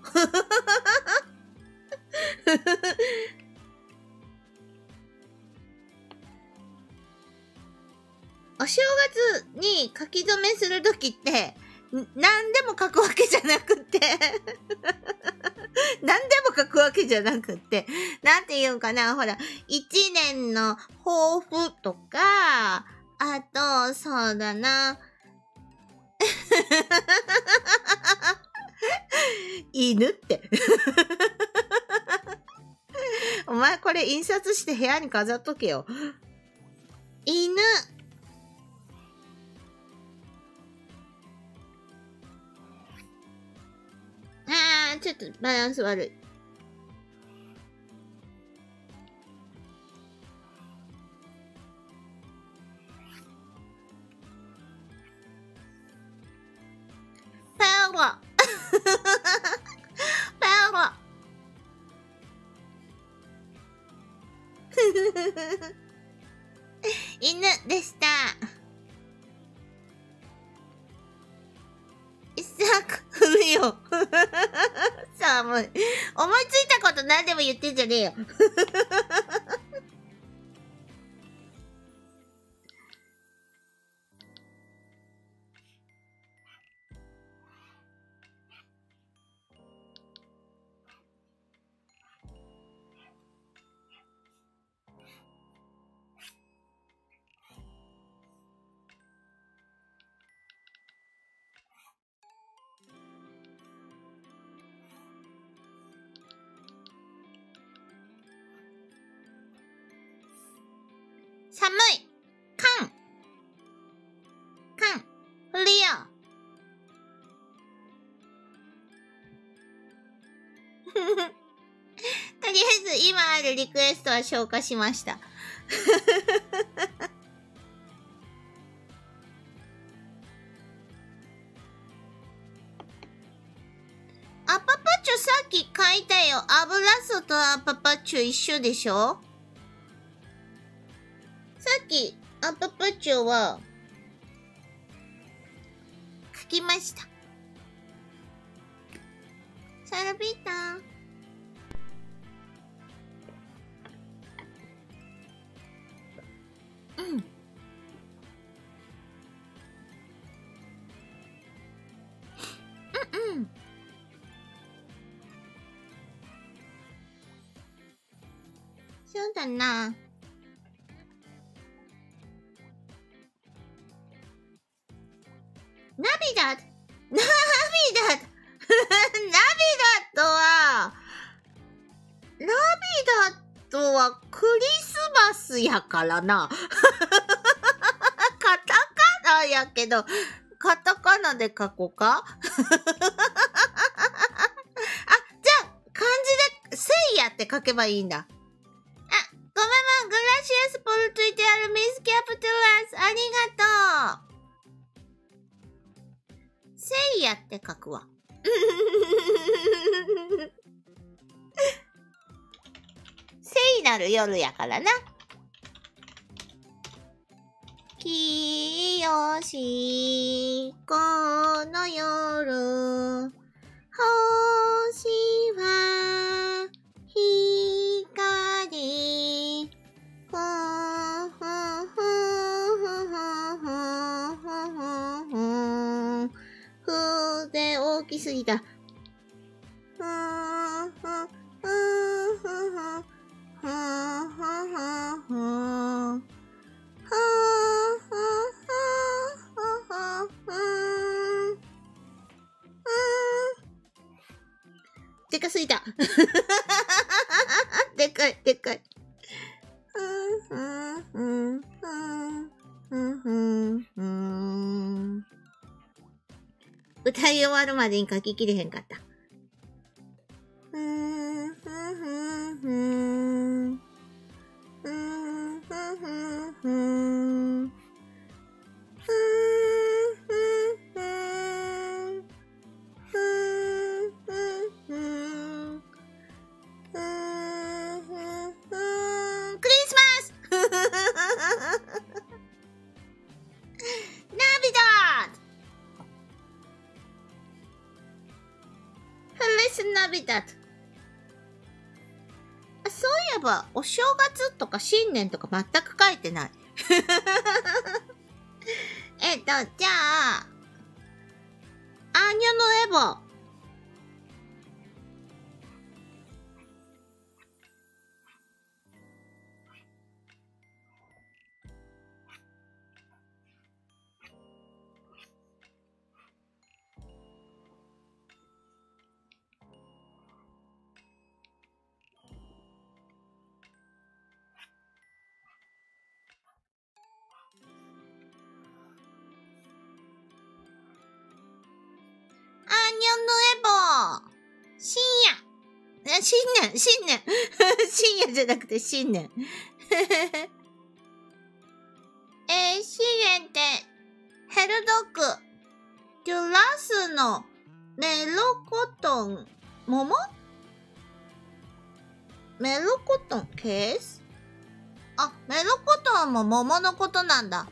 お正月に書き初めするときって、何でも書くわけじゃなくって何でも書くわけじゃなくって、なんて言うんかな、ほら、一年の抱負とか、あと、そうだな。犬って。お前これ印刷して部屋に飾っとけよ。犬。あー、ちょっとバランス悪い。ペロ。ペロ。犬でした。イサク、踏むよ。寒い。思いついたこと何でも言ってんじゃねえよ。寒い。カン。カン。フリオ。とりあえず今あるリクエストは消化しました。アパパチョさっき書いたよ。アブラソとアパパチョ一緒でしょ？さっきアパパチョは書きました。サルビータ。うん。うんうん。そうだな。ナビダナビダナビダとはナビダとはクリスマスやからな。カタカナやけど、カタカナで書こうかあ、じゃあ、漢字って書けばいいんだ。あ、ごめんま、グラシアスポルツイテアルミスキャプトラス。ありがとう。せいやって書くわ。聖なる夜やからな。きよしこの夜、星は光、ふふふふふふふで大きすぎた。ふふふふふふふふでかすぎた。でかい、でかい。歌い終わるまでに書ききれへんかった。クリスマスナビダーフェリスナビダーあ、そういえば、お正月とか新年とか全く書いてない。えっと、じゃあ、アーニョのエボ。アーニョのエボ深夜新年新年深夜じゃなくて新年えー、資源ってヘルドッグデュラスのメロコトン桃メロコトンケースあ、メロコトンも桃のことなんだ。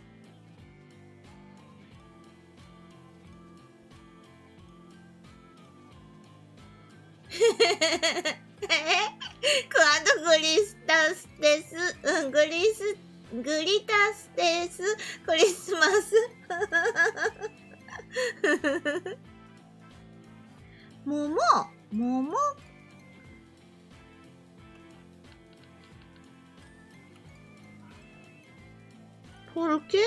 クアドグリスタステス、うん、グリス、グリタステス、クリスマス。桃、桃。¿Por qué?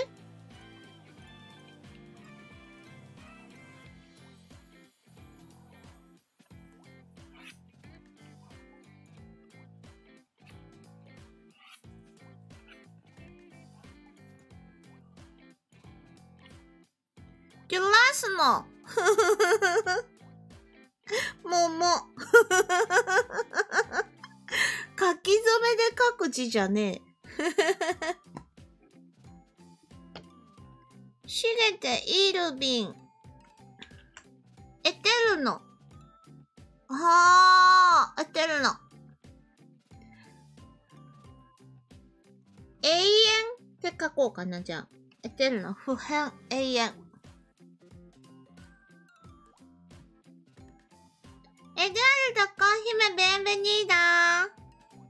Durazno. 桃。書き初めで書く字じゃねえ。シゲテイルビン。エテルノ。はあ、エテルノ。永遠って書こうかな、じゃあ。エテルノ、不変、永遠。エドアルド、コーヒメ、ベンベニーダー。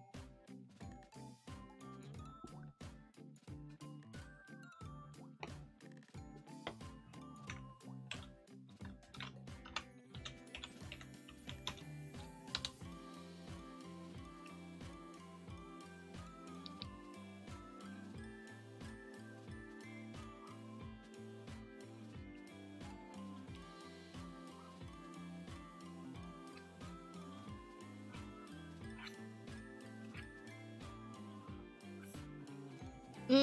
うん。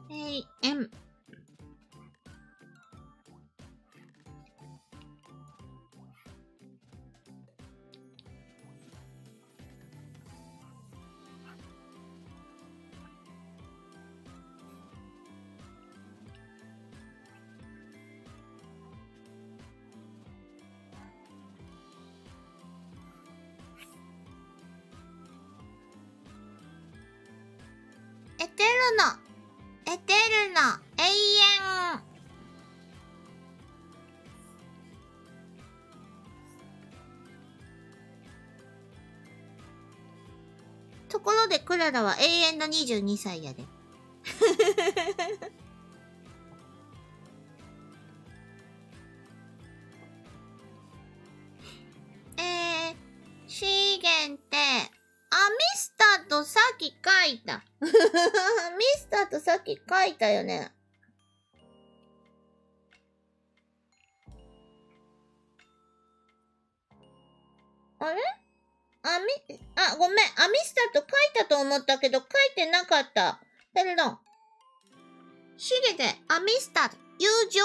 永遠。エテルノ。エテルノ。永遠。ところでクララは永遠のにじゅうにさいやで。えー、資源って、あ、ミスターとさっき書いた。ミスターとさっき書いたよね。あれあ、み、あ、ごめん。あ、ミスターと書いたと思ったけど、書いてなかった。ペルドン。シゲで、アミスター、友情。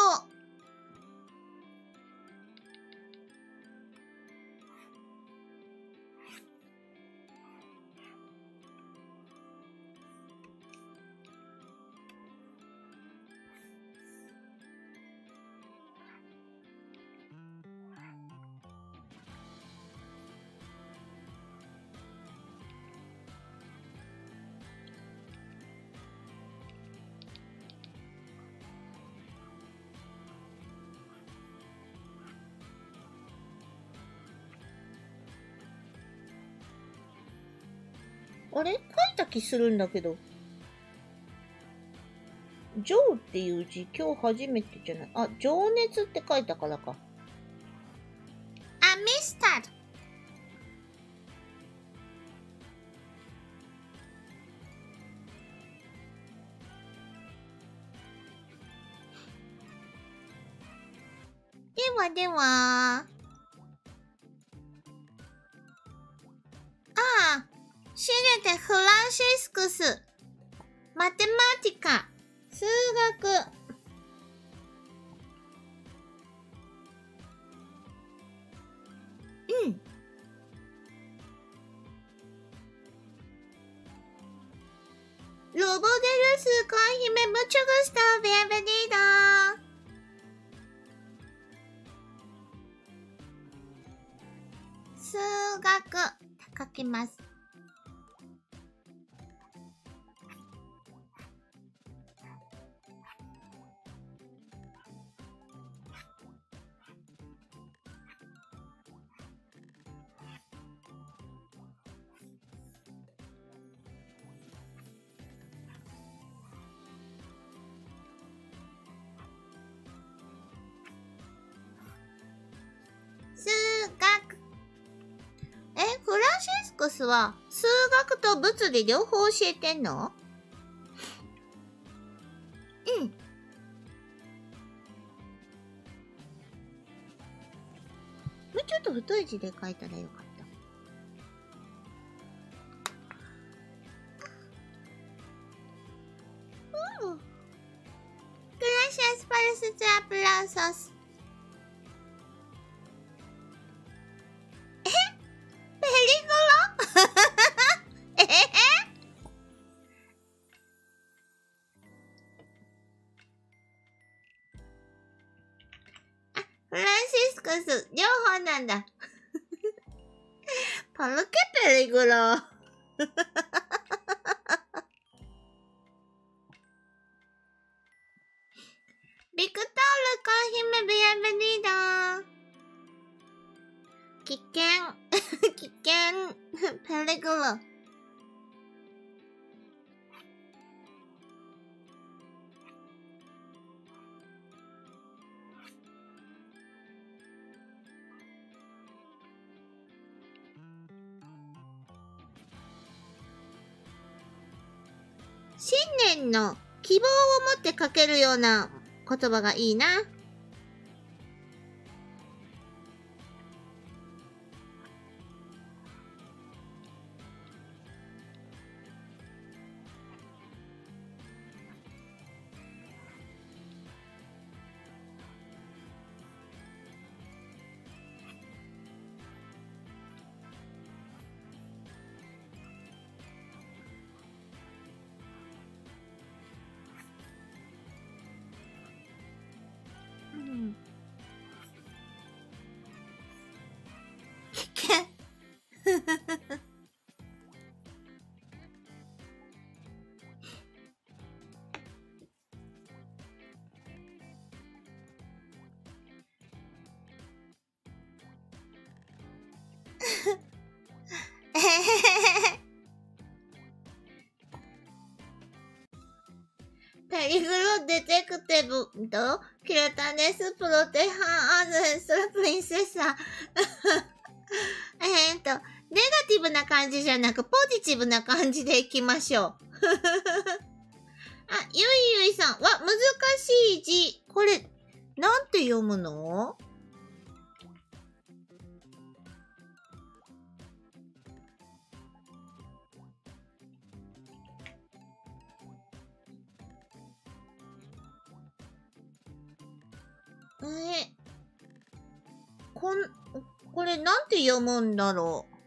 あれ書いた気するんだけど。情っていう字、今日初めてじゃない。あ、情熱って書いたからか。あ、ミスター。ではでは。ああ、シゲでフランシスクス。マテマティカ。数学。うん。ロボデルス、コンヒメ、ムチョグスター、ビエンベニーダー。数学。書きます。数学。え、フランシスクスは数学と物理両方教えてんの？うん。もうちょっと太い字で書いたらよかった。うん。Gracias por sus aplausos。え？ペリゴロ？えへへ？フランシスコス、両方なんだ。パルケペリグロ。ビクトール、コーヒメ、ビエンベニーダー。危険、危険、ペリグロ。新年の希望を持って書けるような言葉がいいな。 はい、リグロデテクティブと、キラタネスプロテハンアズエストラプリンセッサ。えーっと、ネガティブな感じじゃなく、ポジティブな感じでいきましょう。あ、ゆいゆいさん。わ、難しい字。これ、なんて読むの？えー、こん、これなんて読むんだろう。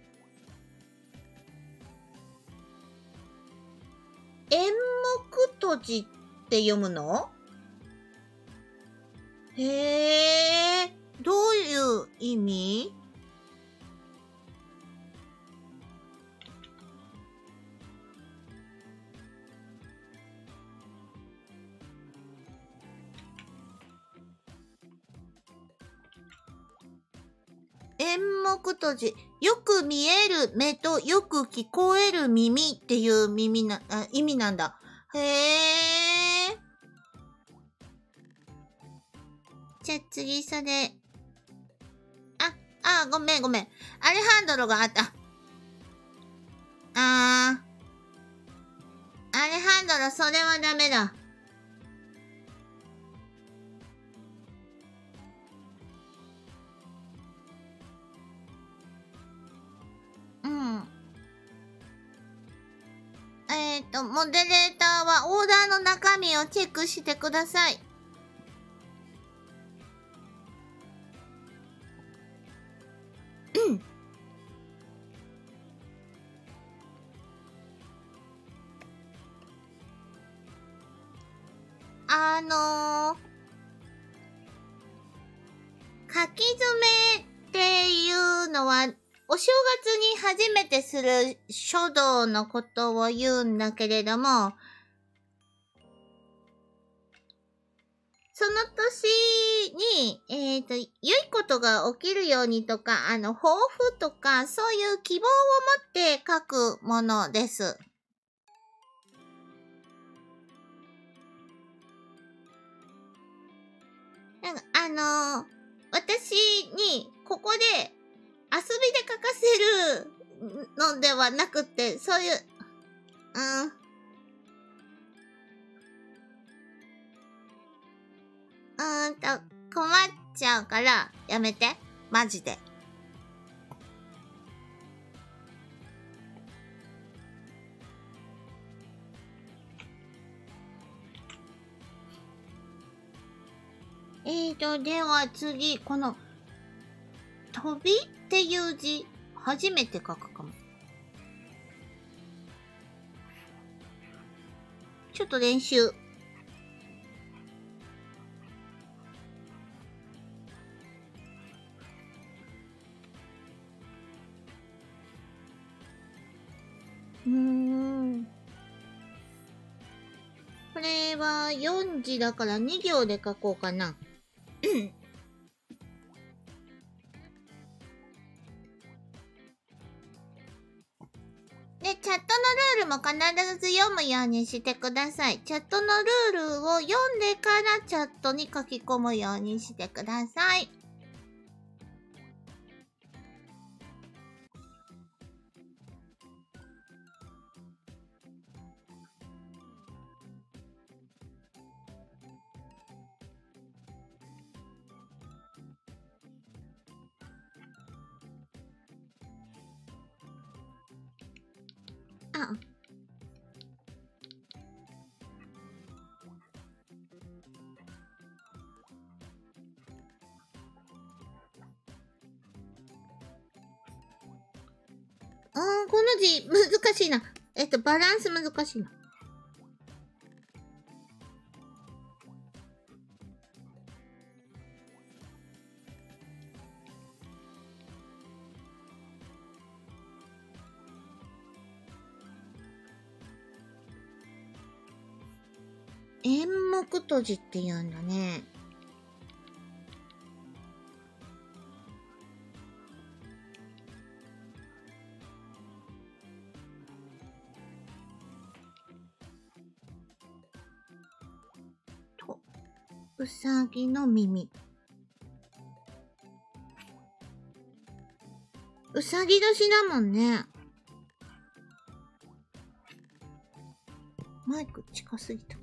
演目閉じって読むの？へえ、どういう意味？演目閉じ。よく見える目とよく聞こえる耳っていう耳な、あ、意味なんだ。へえ。じゃあ次それ。あ、あ、ごめんごめん。アレハンドロがあった。あー。アレハンドロ、それはダメだ。うん。えっと、モデレーターはオーダーの中身をチェックしてください。うん。あのー、書き初めっていうのは、お正月に初めてする書道のことを言うんだけれども、その年に、えっと、良いことが起きるようにとか、あの、抱負とか、そういう希望を持って書くものです。なんか、あのー、私に、ここで、遊びで書かせるのではなくて、そういう、うん。うーんと、困っちゃうから、やめて。マジで。えーと、では次、この、飛びっていう字、初めて書くかも。ちょっと練習。うーん。これはよんじだからに行で書こうかな。で、チャットのルールも必ず読むようにしてください。チャットのルールを読んでからチャットに書き込むようにしてください。あ、うーん、この字難しいな。えっと、バランス難しいな。演目閉じって言うんだね。 うさぎの耳。うさぎ年だもんね。マイク近すぎた。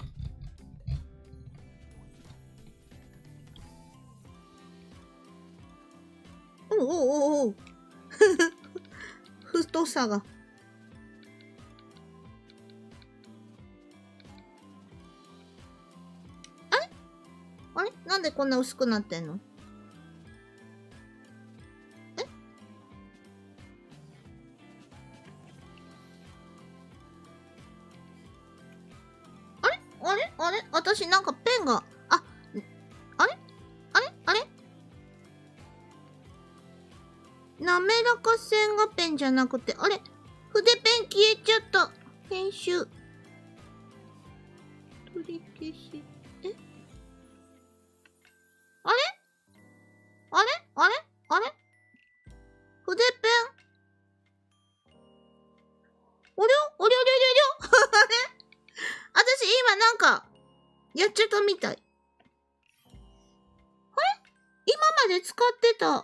おおおおお太さが。あれあれなんでこんな薄くなってんの？えあれあれあれ私なんかペンが、あ、あれあれあれ滑らか線がペンじゃなくて、あれ筆ペン消えちゃった。編集。取り消し。えあれあれあれあれ筆ペン。おりょおりょおりょおりょあれ私今なんか、やっちゃったみたい。あれ今まで使ってた。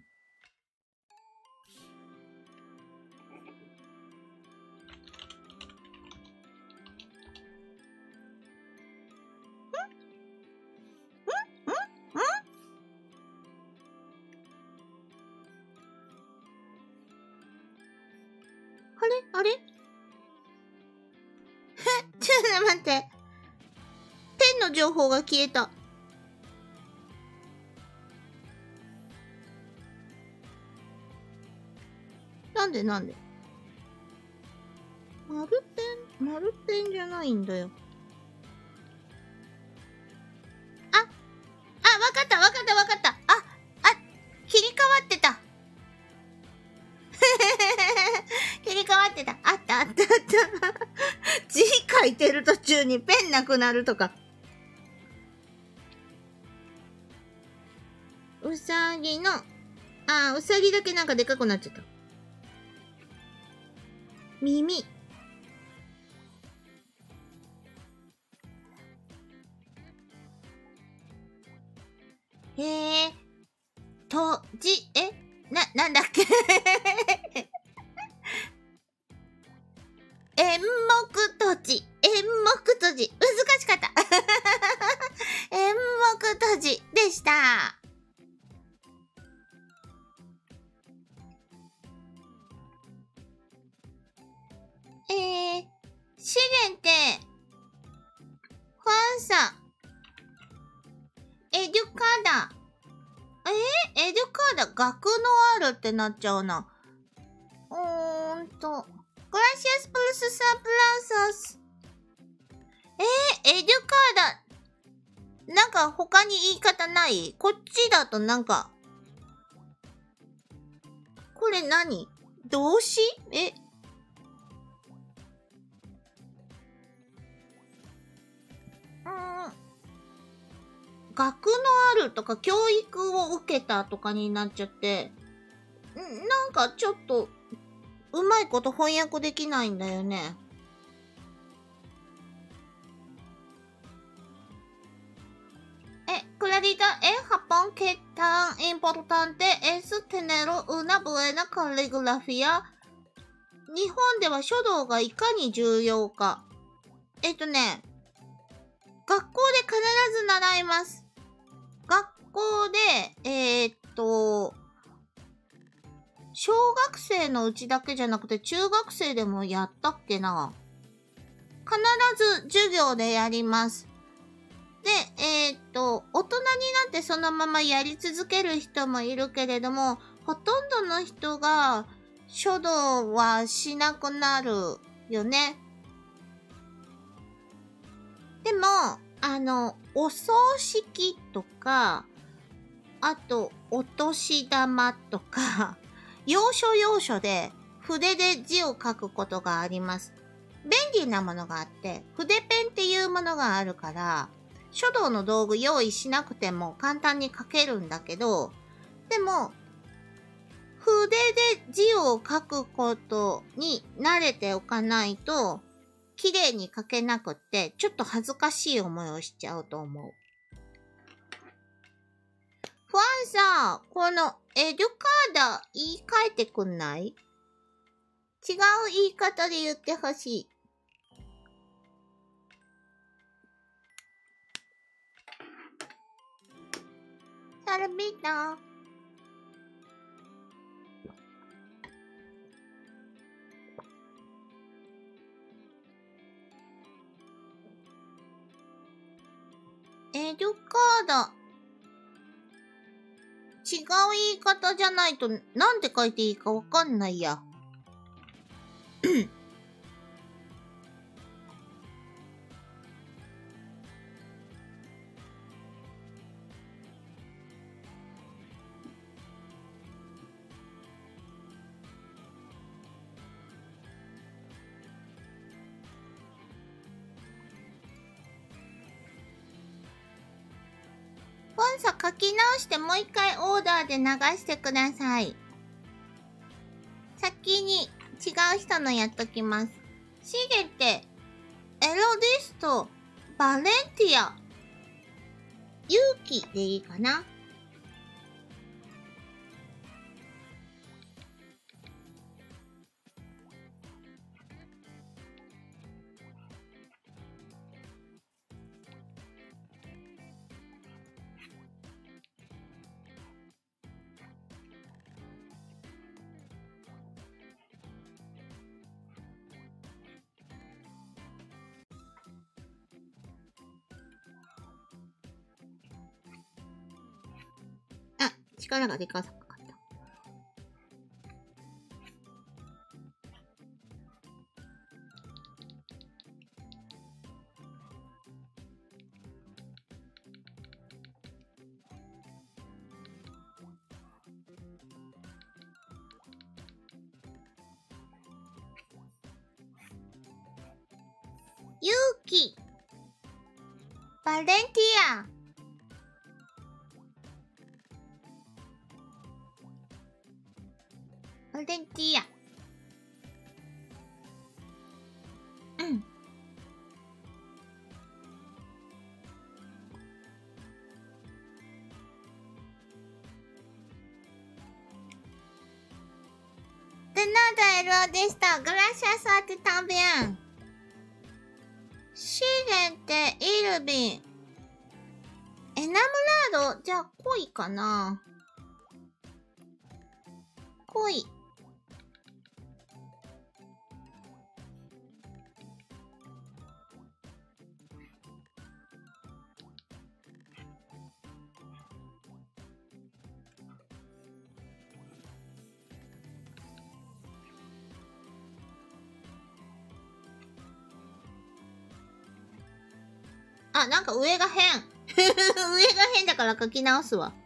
あれあれちょっと待って。ペンの情報が消えた。なんでなんで丸ペン丸ペンじゃないんだよ。あ、あ、わかったわかったわかった。あ、あ、切り替わってた。切り替わってた。あったあったあった。字書いてる途中にペンなくなるとか。うさぎの、あ、うさぎだけなんかでかくなっちゃった。耳。へえ。とじ、えな、なんだっけ演目とじ。演目とじ。難しかった。演目とじでした。えー、資源って、ファンサ、エデュカダ。えー、エデュカダ、学のあるってなっちゃうな。うーんと、グラシアスプルスサプラサス。えー、エデュカダ。なんか他に言い方ない？こっちだとなんか、これ何？動詞？え学のあるとか教育を受けたとかになっちゃって、なんかちょっとうまいこと翻訳できないんだよね。Eh, Clarita, en Japón, ¿qué tan importante es tener una buena caligrafía? 日本では書道がいかに重要か。えっとね、学校で必ず習います。学校で、えー、っと、小学生のうちだけじゃなくて中学生でもやったっけな。必ず授業でやります。で、えー、っと、大人になってそのままやり続ける人もいるけれども、ほとんどの人が書道はしなくなるよね。でも、あの、お葬式とか、あと、お年玉とか、要所要所で筆で字を書くことがあります。便利なものがあって、筆ペンっていうものがあるから、書道の道具用意しなくても簡単に書けるんだけど、でも、筆で字を書くことに慣れておかないと、綺麗に書けなくって、ちょっと恥ずかしい思いをしちゃうと思う。 ファンさ、このエデュカーダ言い換えてくんない？違う言い方で言ってほしい。サルビータ。エデュカーダ。違う言い方じゃないと、なんて書いていいかわかんないや。フォンサ書き直してもう一回オーダーで流してください。先に違う人のやっときます。シゲって、エロディスト、バレンティア、勇気でいいかな。あ、力がでかかった。勇気、バレンティア、バレンティア。うん。De nada, Elo de esta. Gracias a ti también. Síguete, Irving. エナムラード、じゃあ恋かな。恋。あ、なんか上が変。上が変だから書き直すわ。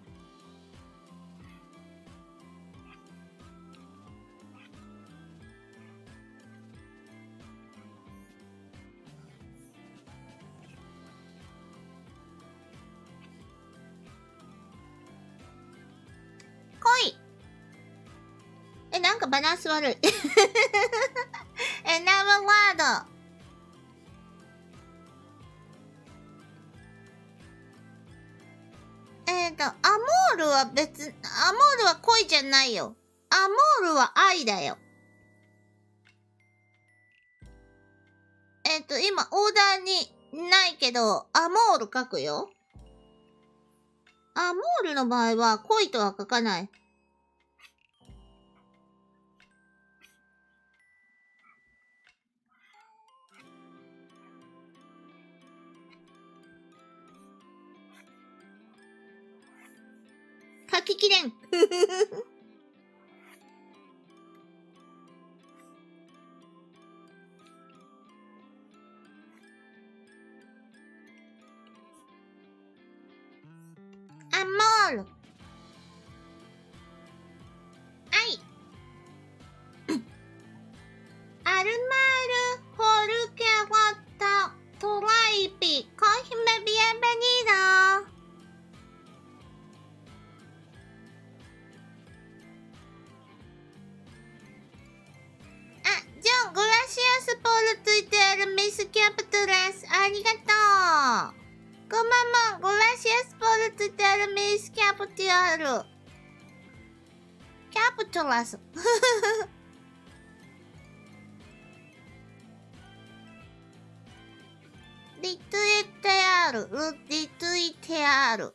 恋。え、なんかバランス悪い。エナムワード。えっと、アモールは別、アモールは恋じゃないよ。アモールは愛だよ。えっと、今、オーダーにないけど、アモール書くよ。アモールの場合は恋とは書かない。書ききれん。アモール。愛。アルマール、ホルケワタ、トライピ、コヒメビエンベニード。ジョン、グラシアスポールついてるミスキャプトレス。ありがとう。 Kumamon, gracias por tuitear mis capturas. Capturas. Retuitear, retuitear.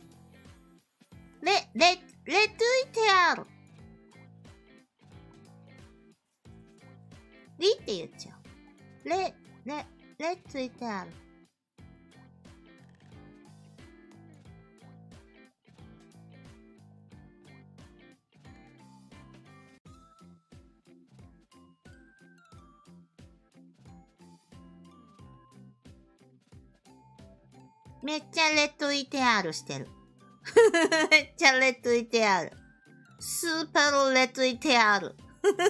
Re, re, retuitear. リって言っちゃう。レ、レ、レついてある。めっちゃレトイテあるしてる。めっちゃレトイテある。スーパーレトイテある。あ、ろくまるさん、コ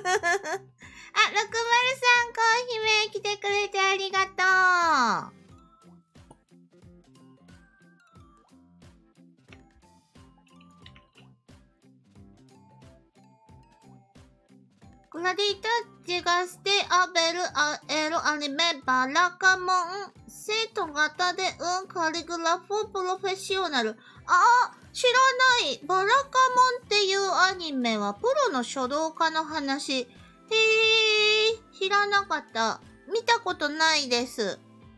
ーヒー名来てくれてありがとう。Clarita, llegaste a ver a el anime Barakamon. 生徒型でうんカリグラフプロフェッショナル。あ、知らない。バラカモンっていうアニメはプロの書道家の話。へえ、知らなかった。見たことないです。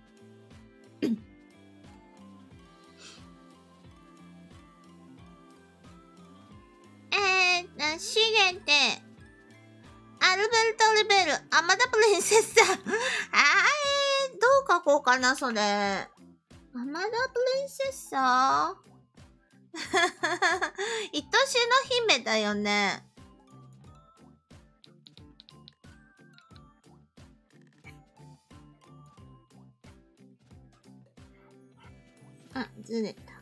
えー、資源って、アルベルト・リベル、アマダ・プリンセッサ。あー、えー、どう書こうかな、それ。アマダ・プリンセッサ愛しの姫だよね。あ、ずれた。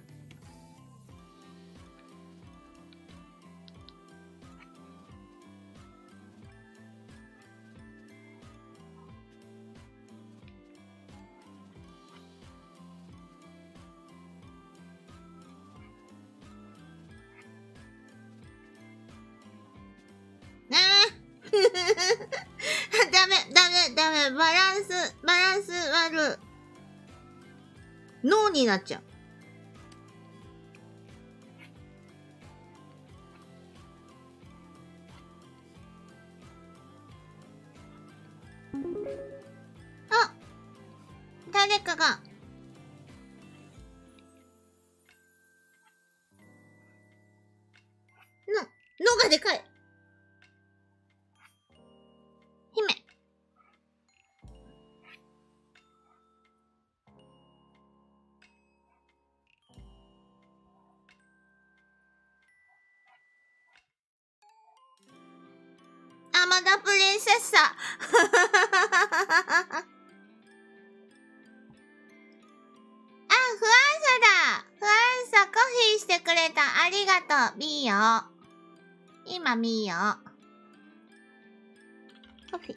ダメ、ダメ、ダメ。バランス、バランス悪い。脳になっちゃう。あ、誰かが。の、のがでかい。姫。アマダプリンセッサ。あ、フアンサだ。フアンサコーヒーしてくれた。ありがとう。ミーヨ。今ミーヨ。コーヒー。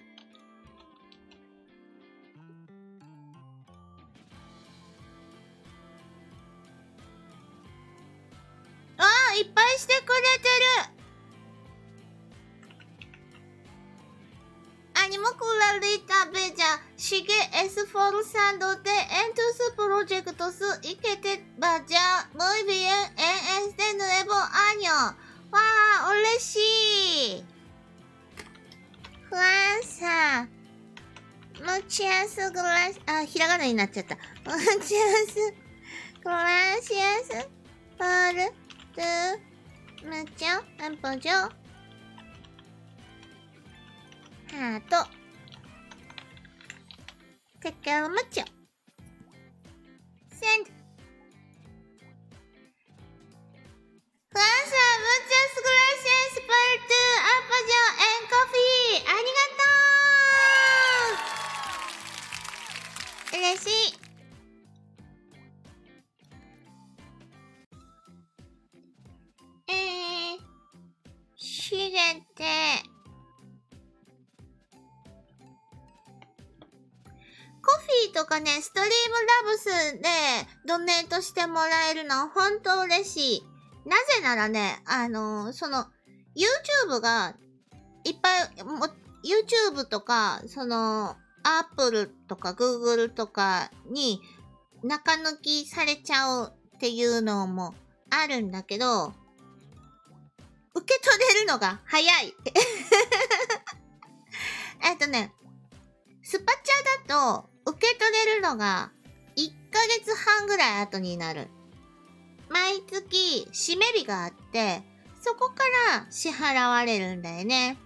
ああ、いっぱいしてくれてる。Animoclarita Bella sigue esforzando de en tus proyectos y que te vaya muy bien en este nuevo año. ¡Wow! ¡Oleshi! Fuerza. Muchas gracias. Ah, hiragana ni nachata. Muchas gracias por tu mucho apoyo. ハート。てかまちょ。センド。ファンサー、muchas gracias por tu apoyo en coffee. ありがとう。嬉しい。えー、資源って、コフィーとかね、ストリームラブスでドネートしてもらえるのは本当嬉しい。なぜならね、あのー、その、YouTube がいっぱい、も YouTube とか、その、Apple とか Google とかに中抜きされちゃうっていうのもあるんだけど、受け取れるのが早い。えっとね、スパチャだと受け取れるのがいっかげつはんぐらい後になる。毎月締め日があって、そこから支払われるんだよね。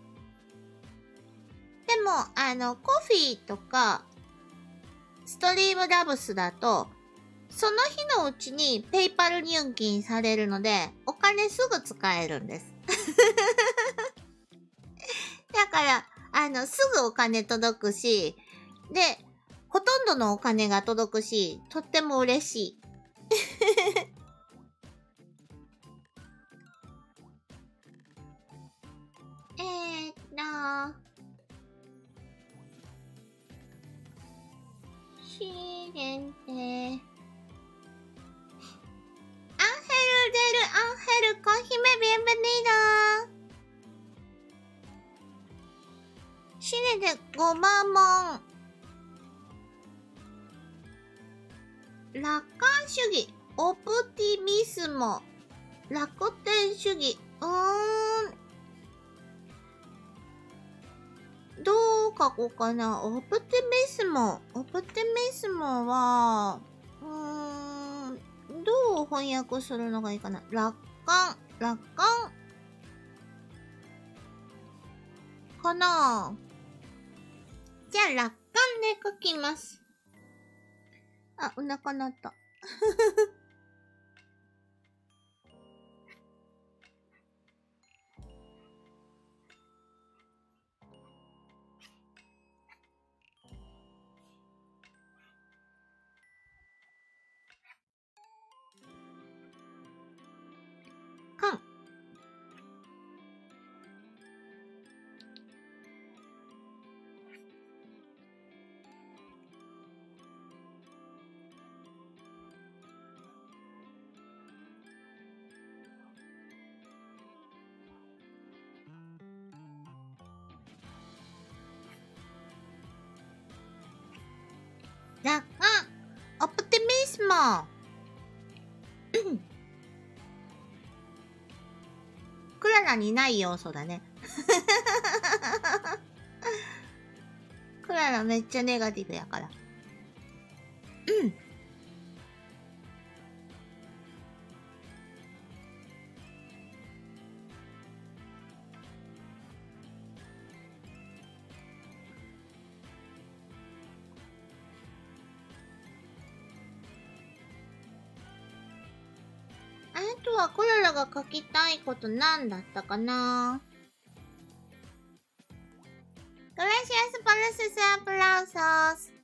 でも、あの、コフィーとか、ストリームラブスだと、その日のうちにペイパル入金されるので、お金すぐ使えるんです。だから、あの、すぐお金届くし、で、ほとんどのお金が届くし、とっても嬉しい。えーっと、シ限定。アンヘル・デル・アンヘル・コ姫ビエンベニード。シネでごまもん。楽観主義。オプティミスモ。楽天主義。うーん。どう書こうかな。オプティミスモ。オプティミスモは、うーん。どう翻訳するのがいいかな。楽観。楽観。かな。じゃあ、楽観で書きます。あ、お腹鳴った。かん。楽観。オプティミスモ。クララにない要素だね。クララめっちゃネガティブやから。うん。あとはクララが書きたいことなんだったかな。グラシアスパルススアプラウソース。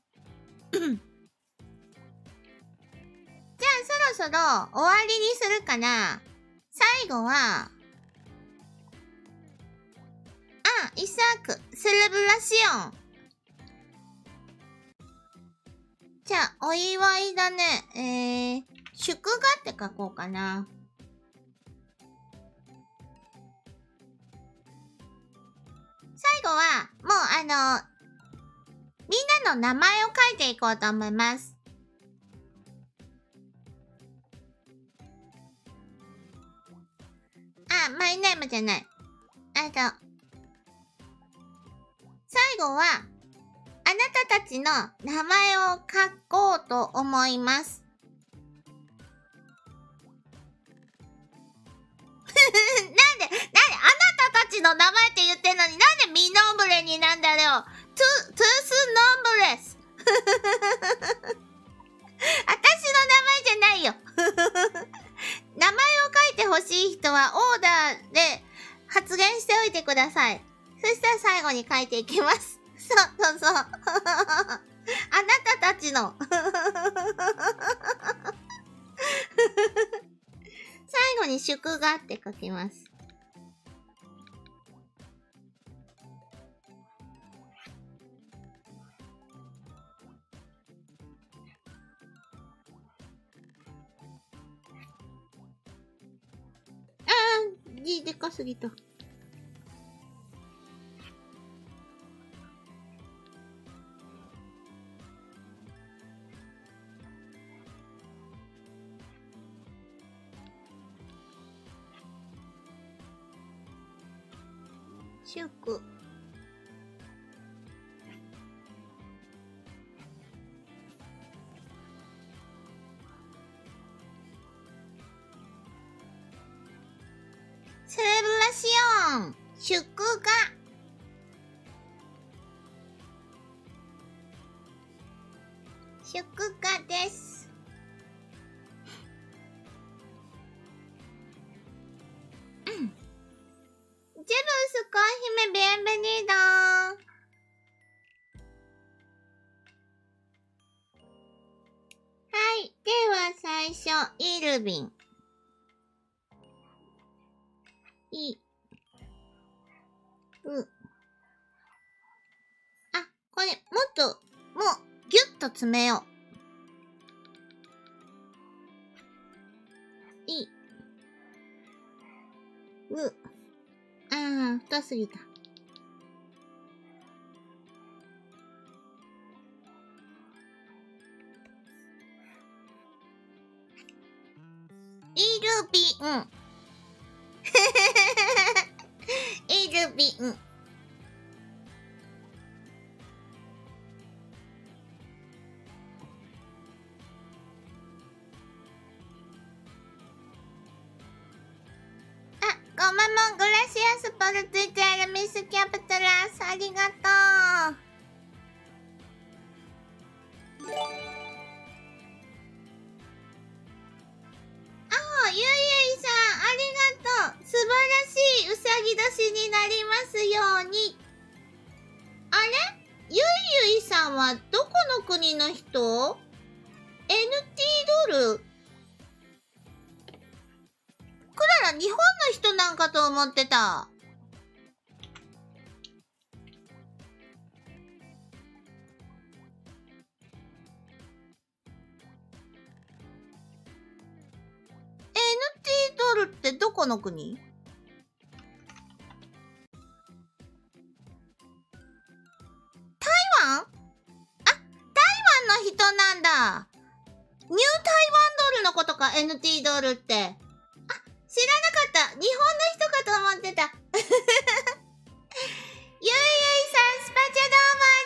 じゃあそろそろ終わりにするかな。最後は、あ、イサーク、セレブラシオン。じゃあ、お祝いだね。えー、祝賀って書こうかな。最後は、もうあの、みんなの名前を書いていこうと思います。あ、マイネームじゃない。あと、最後は、あなたたちの名前を書こうと思います。なんで、なんで、あなたたちの名前って言ってんのになんでミノンブレになんだよ。トゥ、トゥースノンブレス。私の名前じゃないよ。名前を書いてほしい人はオーダーで発言しておいてください。そしたら最後に書いていきます。そうそうそう。あなたたちの。最後に祝賀って書きます。あー、字でかすぎた。 祝。セレブラシオン。祝賀。祝賀です。うん。ジェルスコ姫ビエンベニード。はい。では最初、イルビン。い、う。あ、これ、もっと、もう、ぎゅっと詰めよう。い、う。あー、太すぎた。イルビン。イルビン。あ、ごまもんグラシアスポルついてあるミスキャプトラス。ありがとう。ああ、ゆいゆいさん、ありがとう。素晴らしい、うさぎ年になりますように。あれ、ゆいゆいさんはどこの国の人？ エヌティー ドル？クララ、日本の人なんかと思ってた。エヌティー ドルってどこの国？台湾？あ、台湾の人なんだ。ニュー台湾ドルのことか、エヌティー ドルって。あ、知らなかった。日本の人かと思ってた。ゆいゆいさん、スパチャど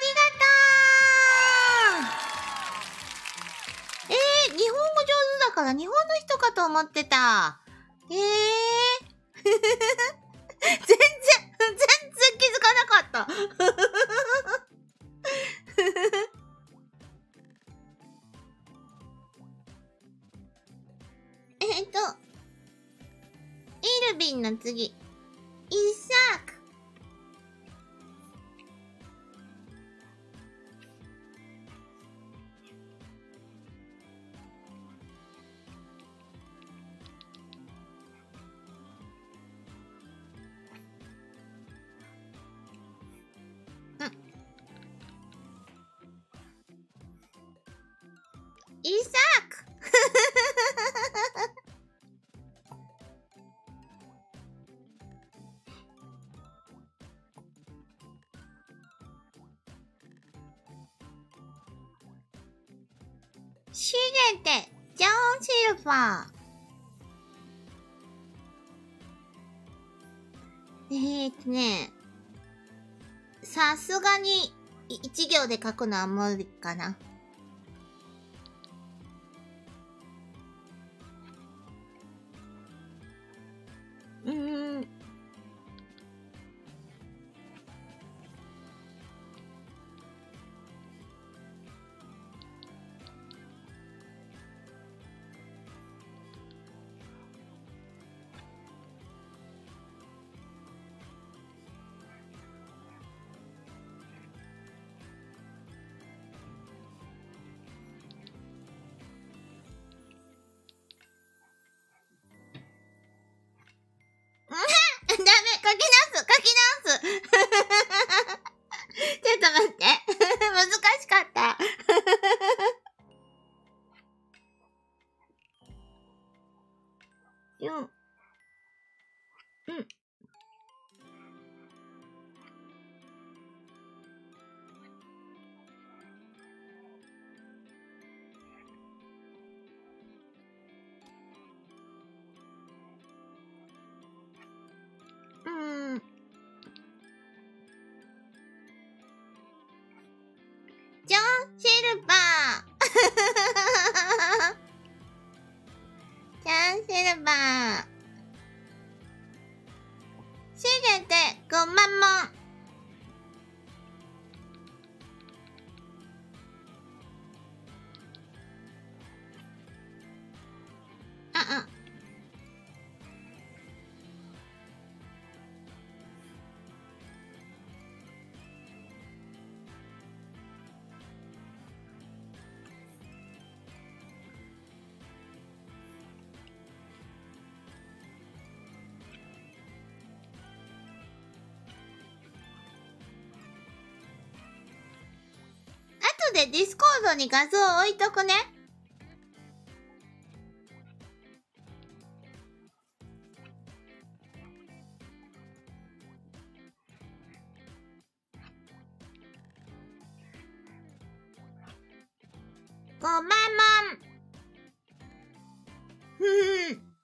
うもありがとう。えー、日本語上手だから日本の人かと思ってた。えー。全然、全然気づかなかった。えっと、イルビンの次、イサーク。イサーク。シレテ、ジョン・シルファー。えーっとね、さすがに一行で書くのは無理かな。うーん。 ルバーキャンセルバーしげてごまんもん。あん。後でディスコードに画像置いとくね。ごまんもん。ふふん。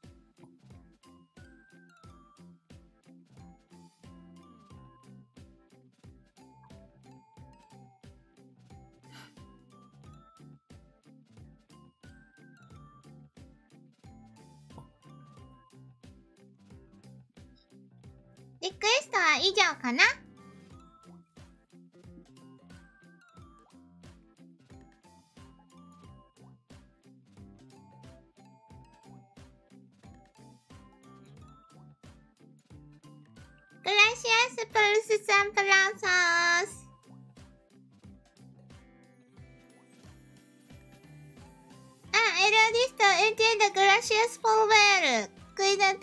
リクエストは以上かな。グラシアスプルスサンプランソース。あ、エロディストエンティエンドグラシアスフォルベール。食い立て。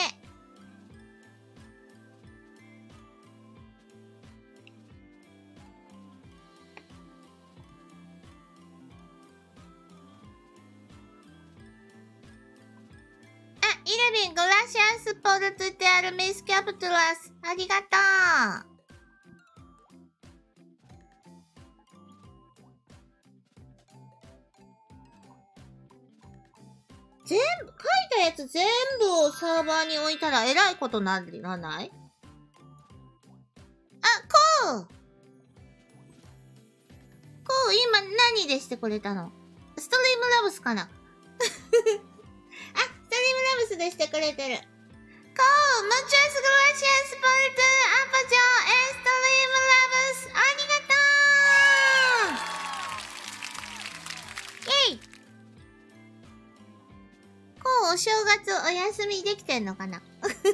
イルビングラシアスポルトテアルミスキャプトラス。ありがとう。全部、書いたやつ全部をサーバーに置いたらえらいことならない？あ、こうこう、今何でしてくれたの？ストリームラブスかなストリームラブスでしてくれてる。こう、ムチャスグラシアスポルトアパジョーエストリームラブス。ありがとう。イェイ。こう、お正月お休みできてんのかな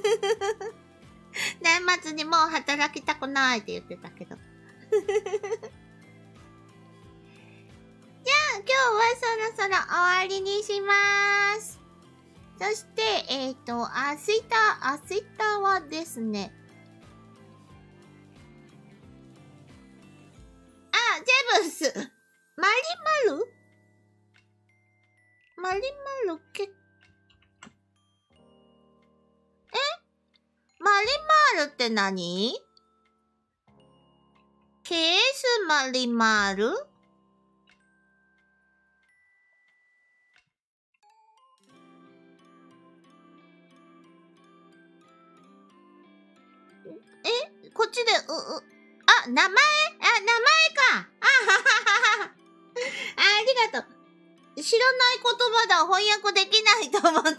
年末にもう働きたくないって言ってたけど。じゃあ、今日はそろそろ終わりにしまーす。そして、えっと、明日、明日はですね。あ、ジェブス。マリマルマリマルけ、えマリマルって何？ケースマリマル？えこっちで、う、う、あ、名前あ、名前か。あはははは。あ、ありがとう。知らない言葉だ。翻訳できないと思った。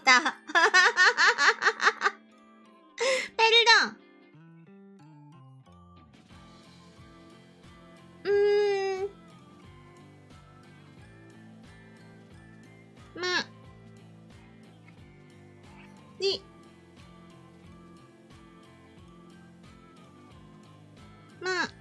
ペルドン。うーん。ま、に、まあ、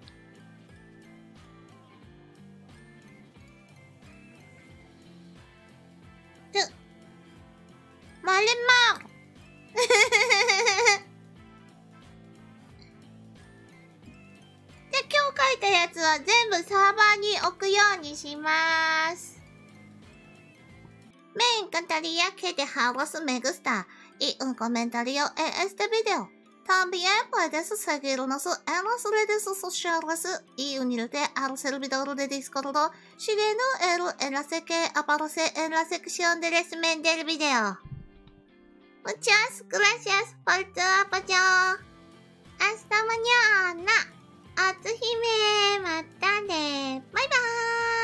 つ、まるまー。で、今日書いたやつは全部サーバーに置くようにしまーす。Me encantaría que dejaras me gusta y un comentario en este video. También puedes seguirnos en las redes sociales y unirte al servidor de Discord siguiendo el enlace que aparece en la sección de resumen del video. Muchas gracias por tu apoyo. Hasta mañana. あつひめ、またね。バイバーイ。